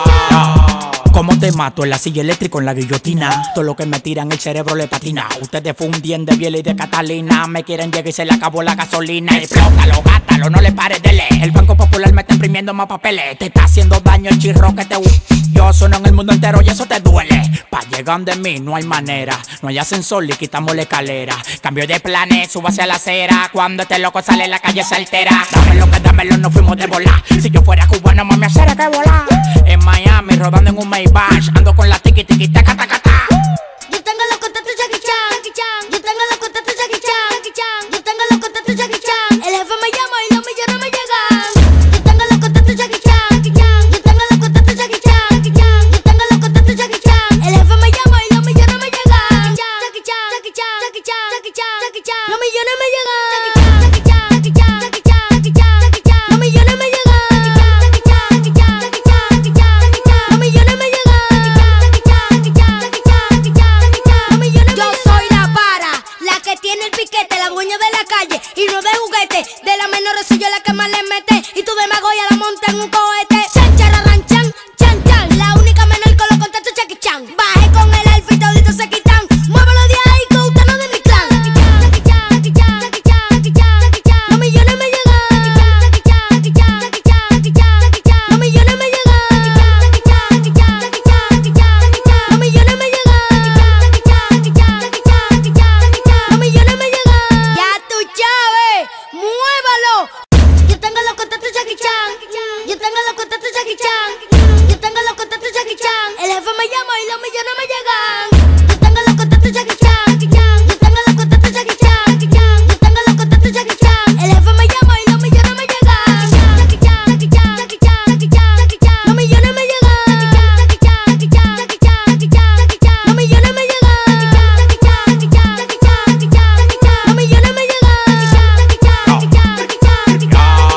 [SPEAKER 1] Chan.
[SPEAKER 2] Como te mato en la silla eléctrica en la guillotina. Todo lo que me tiran el cerebro le patina. Ustedes fundien de Biela y de Catalina. Me quieren llegar y se le acabó la gasolina. Explótalo, gátalo, no le pares de leer. El Banco Popular me está imprimiendo más papeles. Te está haciendo daño el chirro que te yo sueno en el mundo entero y eso te duele. Pa' llegar de mí no hay manera. No hay ascensor y quitamos la escalera. Cambio de planes, subo hacia la acera. Cuando este loco sale la calle se altera. Dámelo, nos fuimos de volar. Si yo fuera cubano, mami, hacer que volar. En Miami, rodando en un Maybach. Ando con la tiki tiki taca taca ta.
[SPEAKER 1] Yo tengo los contactos Jackie Chan. Yo tengo los contactos Jackie Chan. Yo tengo los contactos Jackie Chan. El jefe me llama y los millones me llegan. Yo tengo los contactos Jackie Chan. Yo tengo los contactos Jackie Chan. Yo tengo los contactos Jackie Chan. El jefe me llama y los millones me llegan. Jackie Chan, Jackie Chan, Jackie Chan, Jackie Chan, Jackie Chan. Los millones me llegan. Jackie Chan, Jackie Chan, Jackie Chan, Jackie Chan, Jackie Chan. Los millones me llegan. Jackie Chan, Jackie Chan, Jackie Chan, Jackie Chan, Jackie Chan. Los millones me llegan. Jackie Chan, Jackie Chan, Jackie Chan, Jackie Chan, Jackie Chan. Los millones. Yo soy la para, la que tiene el piquete, la dueña de la calle y no de juguete. De la menor soy yo la que más le mete y tu demagogia la monta en un cohete. Chan, chararran, chan, chan, chan. La única menor con los contactos Jackie Chan. Bajé con el alfa y toditos se quitan. Muévelo de ahí que usted no es de mi clan. Jackie Chan, Jackie Chan, Jackie Chan, Jackie Chan, Jackie Chan. Los millones me llegan. Jackie Chan, Jackie Chan, Jackie Chan, Jackie Chan, Jackie Chan. Los millones me llegan. Jackie Chan, Jackie Chan, Jackie Chan, Jackie Chan, Jackie Chan. Los millones me llegan. Jackie Chan, Jackie Chan, Jackie Chan, Jackie Chan, Jackie Chan. Los millones me llegan. Ya tú sabes, muévalo. Yo tengo los contactos Jackie Chan. Yo tengo los contactos Jackie Chan. Yo tengo los contactos Jackie Chan. El jefe me llama y los millones me llegan. Yo tengo los contactos Jackie Chan. Yo tengo los contactos Jackie Chan. Yo tengo los contactos Jackie Chan. El jefe me llama y los millones me llegan. Jackie Chan, Jackie Chan, Jackie Chan, Jackie Chan, Jackie Chan. Los millones me llegan. Jackie Chan, Jackie Chan, Jackie Chan, Jackie Chan, Jackie Chan. Los millones me llegan. Jackie Chan, Jackie Chan, Jackie Chan, Jackie Chan, Jackie Chan. Los millones me llegan. Jackie Chan, Jackie Chan, Jackie Chan, Jackie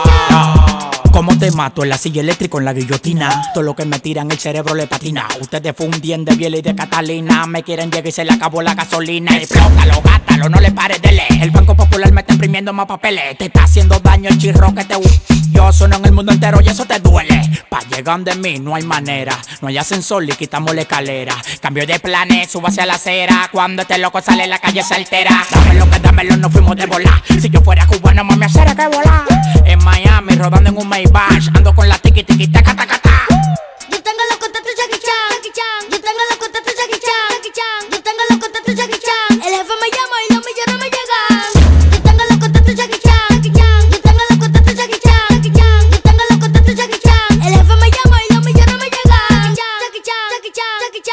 [SPEAKER 1] Chan.
[SPEAKER 2] Como te mato en la silla eléctrica en la guillotina. Todo lo que me tiran el cerebro le patina. Ustedes fundien de Biela y de Catalina. Me quieren llegar y se le acabó la gasolina. Explótalo, gátalo, no le pares de leer. El Banco Popular me está imprimiendo más papeles. Te está haciendo daño el chirro que te yo sueno en el mundo entero y eso te duele. Pa' llegar de mí no hay manera. No hay ascensor y quitamos la escalera. Cambio de planes, subo hacia la acera. Cuando este loco sale la calle se altera. Dámelo, nos fuimos de volar. Si yo fuera cubano, mami, hacer que volar. En Miami, rodando en un Maybach. Ando con la tiki tiki taca taca ta.
[SPEAKER 1] Yo tengo los contactos Jackie Chan. Yo tengo los contactos Jackie Chan. Yo tengo los contactos Jackie Chan. El jefe me llama y los millones me llegan. Yo tengo los contactos Jackie Chan. Yo tengo los contactos Jackie Chan. Yo tengo los contactos Jackie Chan. El jefe me llama y los millones me llegan. Jackie Chan, Jackie Chan, Jackie Chan.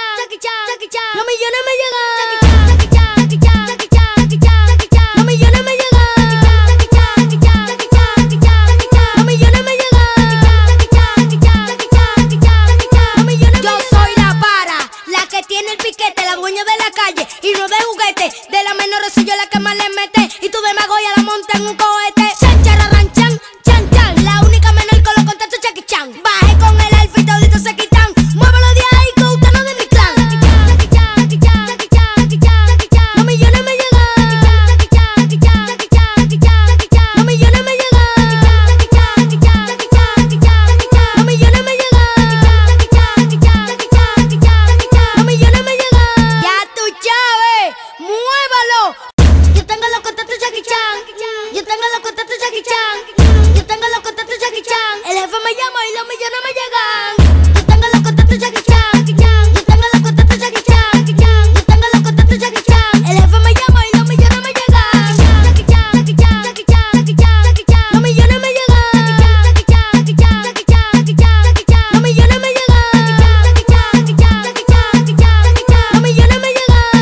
[SPEAKER 1] juguete. De la menor soy yo la que más le mete. Y tu demagogia la monta en un cohete. Chan, chararran, chan, chan, chan. La única menor con los contactos Jackie Chan. Bajé con el alfa y toditos se quitan. Muévelo de ahí que usted no es de mi clan. Los millones me llegan. Los millones me llegan. Los millones me llegan. Los millones me llegan. Ya tú sabes, muévalo. Yo tengo los contactos Jackie Chan. Yo tengo los contactos Jackie Chan. Yo tengo los contactos Jackie Chan. El jefe me llama y los millones me llegan. Yo tengo los contactos Jackie Chan. Yo tengo los contactos Jackie Chan. Yo tengo los contactos Jackie Chan. El jefe me llama y los millones me llegan. Los millones me llegan. Los millones me llegan. Los millones me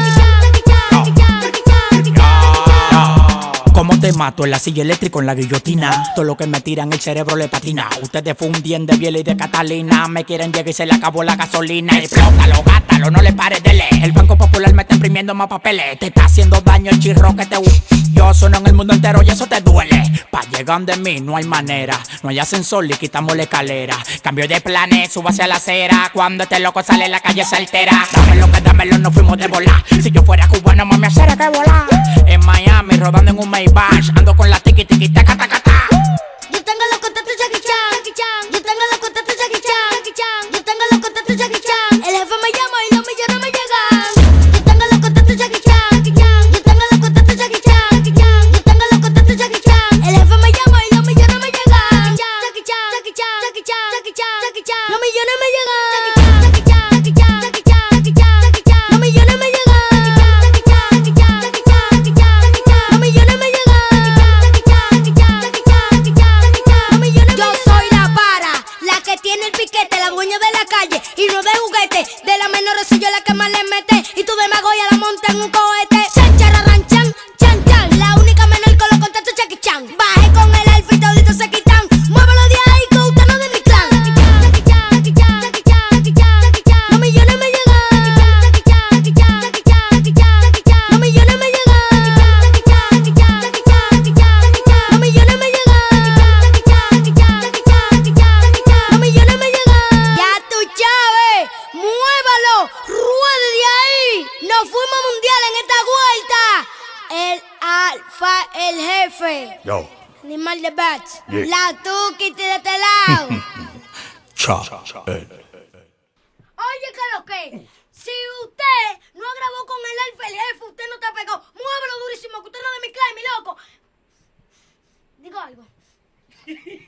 [SPEAKER 1] llegan.
[SPEAKER 2] ¿Cómo te mato? En la silla eléctrica, en la guillotina. Todo lo que me tiran el cerebro le patina. Ustedes fundien de Biela y de Catalina. Me quieren llegar y se le acabó la gasolina. Explótalo, gátalo, no le pares de leer. El Banco Popular me está imprimiendo más papeles. Te está haciendo daño el chirro que te... Yo sono en el mundo entero y eso te duele. Pa' llegar de mí no hay manera. No hay ascensor y quitamos la escalera. Cambio de planes, subo hacia la acera. Cuando este loco sale la calle se altera. Dámelo que dámelo, no fuimos de volar. Si yo fuera cubano, mami, hacer que volar. En Miami, rodando en un Maybach. Ando con la tiki tiki taca taca ta.
[SPEAKER 1] Yo tengo los contactos Jackie Chan. Yo tengo los contactos Jackie Chan. Yo tengo los contactos Jackie Chan. El jefe me llama y los millones me llegan. Yo tengo los contactos Jackie Chan. Yo tengo los contactos Jackie Chan. Yo tengo los contactos Jackie Chan. El jefe me llama y los millones me llegan. Los millones me llegan. Los millones me llegan. Los millones me llegan. Yo soy la para, la que tiene el piquete, la dueña de la calle y no de juguete. De la menor soy yo la que más le mete. Y tu demagogia la monta en un cohete. Chan, chararran, chan, chan, chan. La única menor con los contactos Jackie Chan. Bajé con el alfa y toditos se quitan. Muévelo de ahí que usted no es de mi clan. Los millones me llegan. Los millones me llegan. Los millones me llegan. Los millones me llegan. Ya tú sabes, muévalo, ruede de ahí. Nos fuimos mundial en esta vuelta. El alfa, el jefe.
[SPEAKER 3] Yo.
[SPEAKER 1] Animal de bats.
[SPEAKER 3] Yeah.
[SPEAKER 1] La tuki de este lado.
[SPEAKER 3] Cha.
[SPEAKER 1] Oye, ¿qué lo que? Si usted no grabó con el alfa, el jefe, usted no está pegado. Muévelo durísimo, que usted no es de mi clan, mi loco. Digo algo.